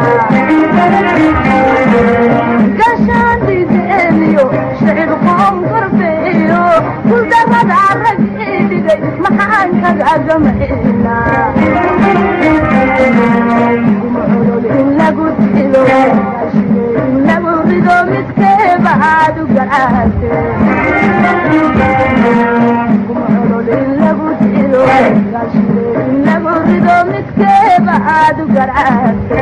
gaashaan dhiigeeniyo shicibkoo garfeeyo guldarrada ragii dhigay maxaan kaga agamaynaa in lagu dilo in lagu rido midkeeba aad u garaate in lagu dilo in lagu rido midkeeba aad u garaate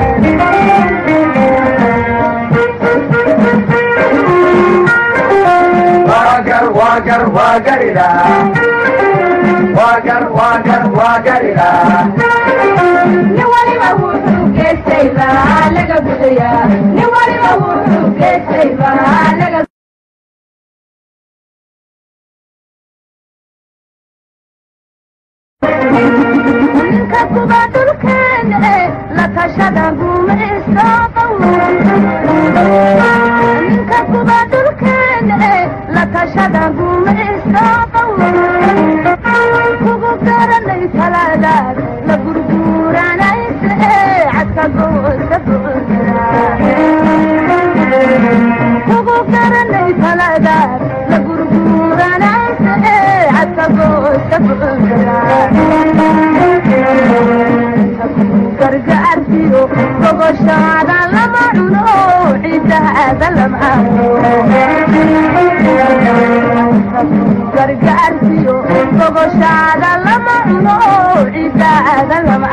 wagar wagar wagarida wagar wagar wagarida ni waliba wuxuu geestay baa laga gudayaa ni waliba wuxuu geestay baa laga ninka kuba dhulkeena la tashada gumayso ninka kuba dhulkeena la tashada gumayso kugu garanay talaadaad la gurguuranayse cadka goosa kugu garanay talaadaad la gurguuranayse cadka goosa gargaartiyo gogoshaada lama cuno ciidaada lama gargaartiyo gogoshaada lama cuno ciidaada lama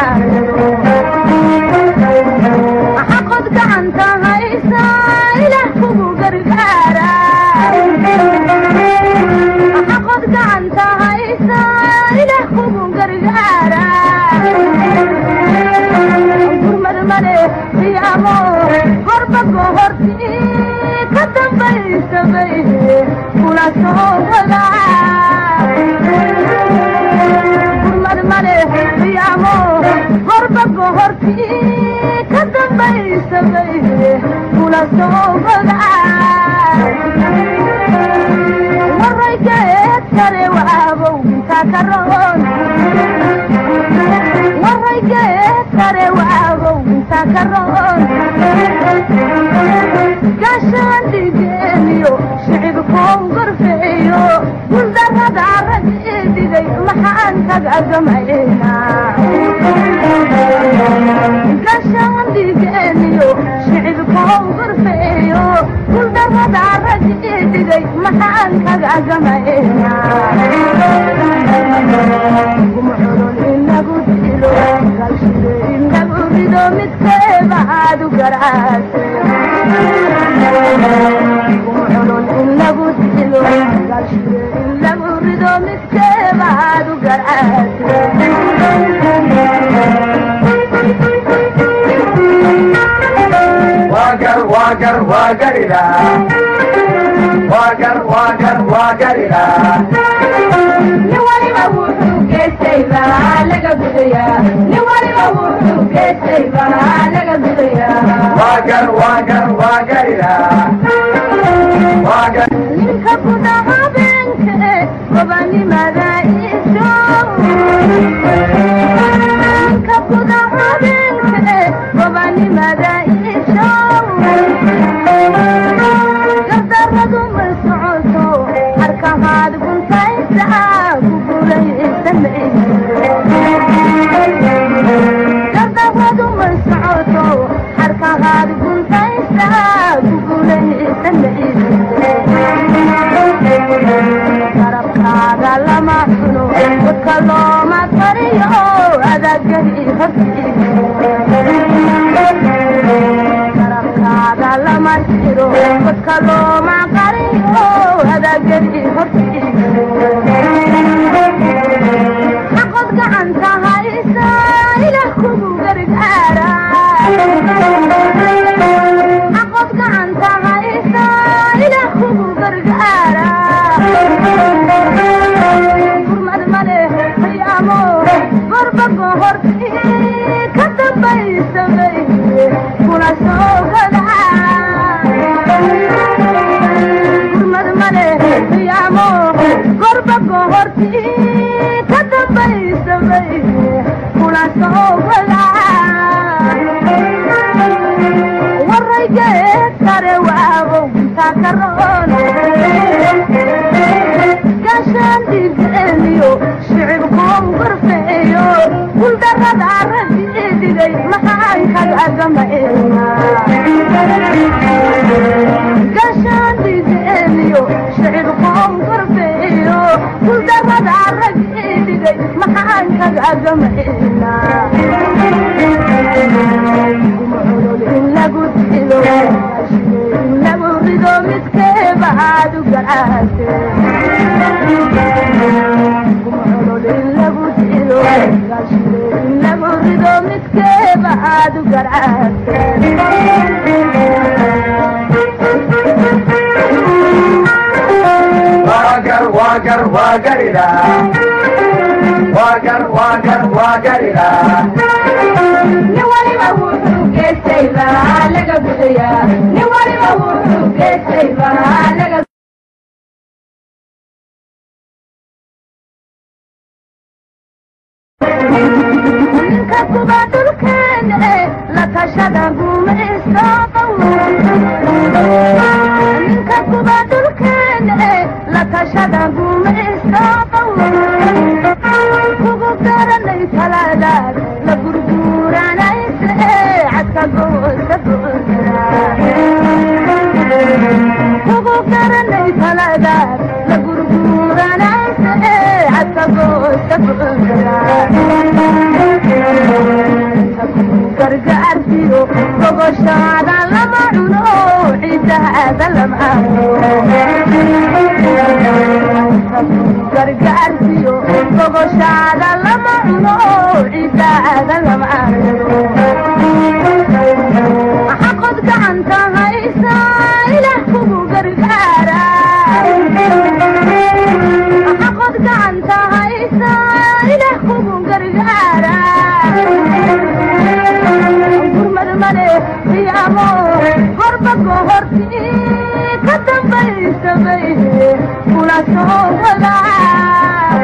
xaqod gacanta haysa ilaah kugu gargaara xaqod gacanta haysa ilaah kugu gargaara gurmadmale qiyaamo horba gohorti ka dambaysamay kula soo wadaa gurmadmale qiyaamo horba gohorti ka dambaysamay kula soo wadaa waraygeed kare waagow intaa ka roon waraygeed kare waagow intaa ka roon gaashaan dhiigeeniyo shicibkoo garfeeyo guldarrada ragii dhigay maxaan kaga agamaynaa gaashaan dhiigeeniyo shicibkoo garfeeyo guldarrada ragii dhigay maxaan kaga agamaynaa in lagu dilo in lagu rido midkeeba aad u garaate in lagu dilo in lagu rido midkeeba aad u garaate wagar wagar wagarida wagar wagar wagarida ni waliba wuxuu geestay baa laga gudayaa ni waliba wuxuu geestay baa laga gudayaa wagar wagar wagarida wagar ninka kuda habeenke gobanimada isho ninka kuda habeenke gobanimada isho gardarradu ma socoto harkahaad guntaysaa kugulaysamay gardarradu ma socoto harkahaad guntaysaa kugulaysamay garabkaaga lama cuno dadka looma kariyo adagadi garabkaaga lama jiro dadka looma kariyo adagadi xaqod gacanta haysa ilaah kugu gargaara xaqod gacanta haysa ilaah kugu gargaara goorti ka dambaysamay kula soo wadaa waraygeed kare waabow intaa ka roon gaashaan dhigeeniyo shicibkoon gorfeeyo guldarrada ragii dhigay maxaan kaga agamaena gaashaan dhigeeniyo shicibkoon gorfeeyo guldarrada ragii dhigay maxaan kaga agamaena in lagu dilo in lagu rido midkeeba aad u garaate in lagu dilo in lagu rido midkeeba aad u garaate wagar wagar wagarida wagar wagar wagarida ni waliba wuxuu geestayba laga gudaya ni waliba wuxuu geestayba laga ninka kuba dhulkeena la tashada gumaysto ninka kuba dhulkeena la tashada gumaysto kugu garanay talaadaad la gurguuranayse cadka goosa goosara kugu garanay talaadaad la gurguuranayse cadka goosa goosara gargaartiyo gogoshaada lama cuno ciidaada lama gargaartiyo gogoshaada lama cuno ciidaada lama xaqod gacanta haysa ilaah kugu gargaara xaqod gacanta haysa ilaah kugu gargaara gurmadmale qiyaamo gorba goorti ka dambaysamay kula soo wadaa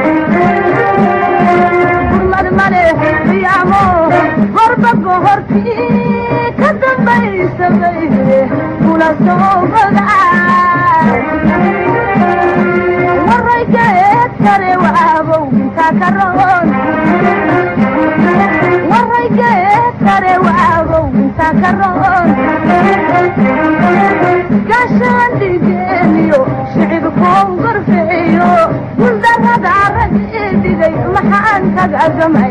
gurmadmale qiyaamo gorba goorti ka dambaysamay kula soo wadaa waraygeed kare waabow intaa ka roon waraygeed kare waabow intaa ka roon gaashaan dhigeeniyo shicibkoon gorfeeyo guldarrada ragii dhigay maxaan kaga agamay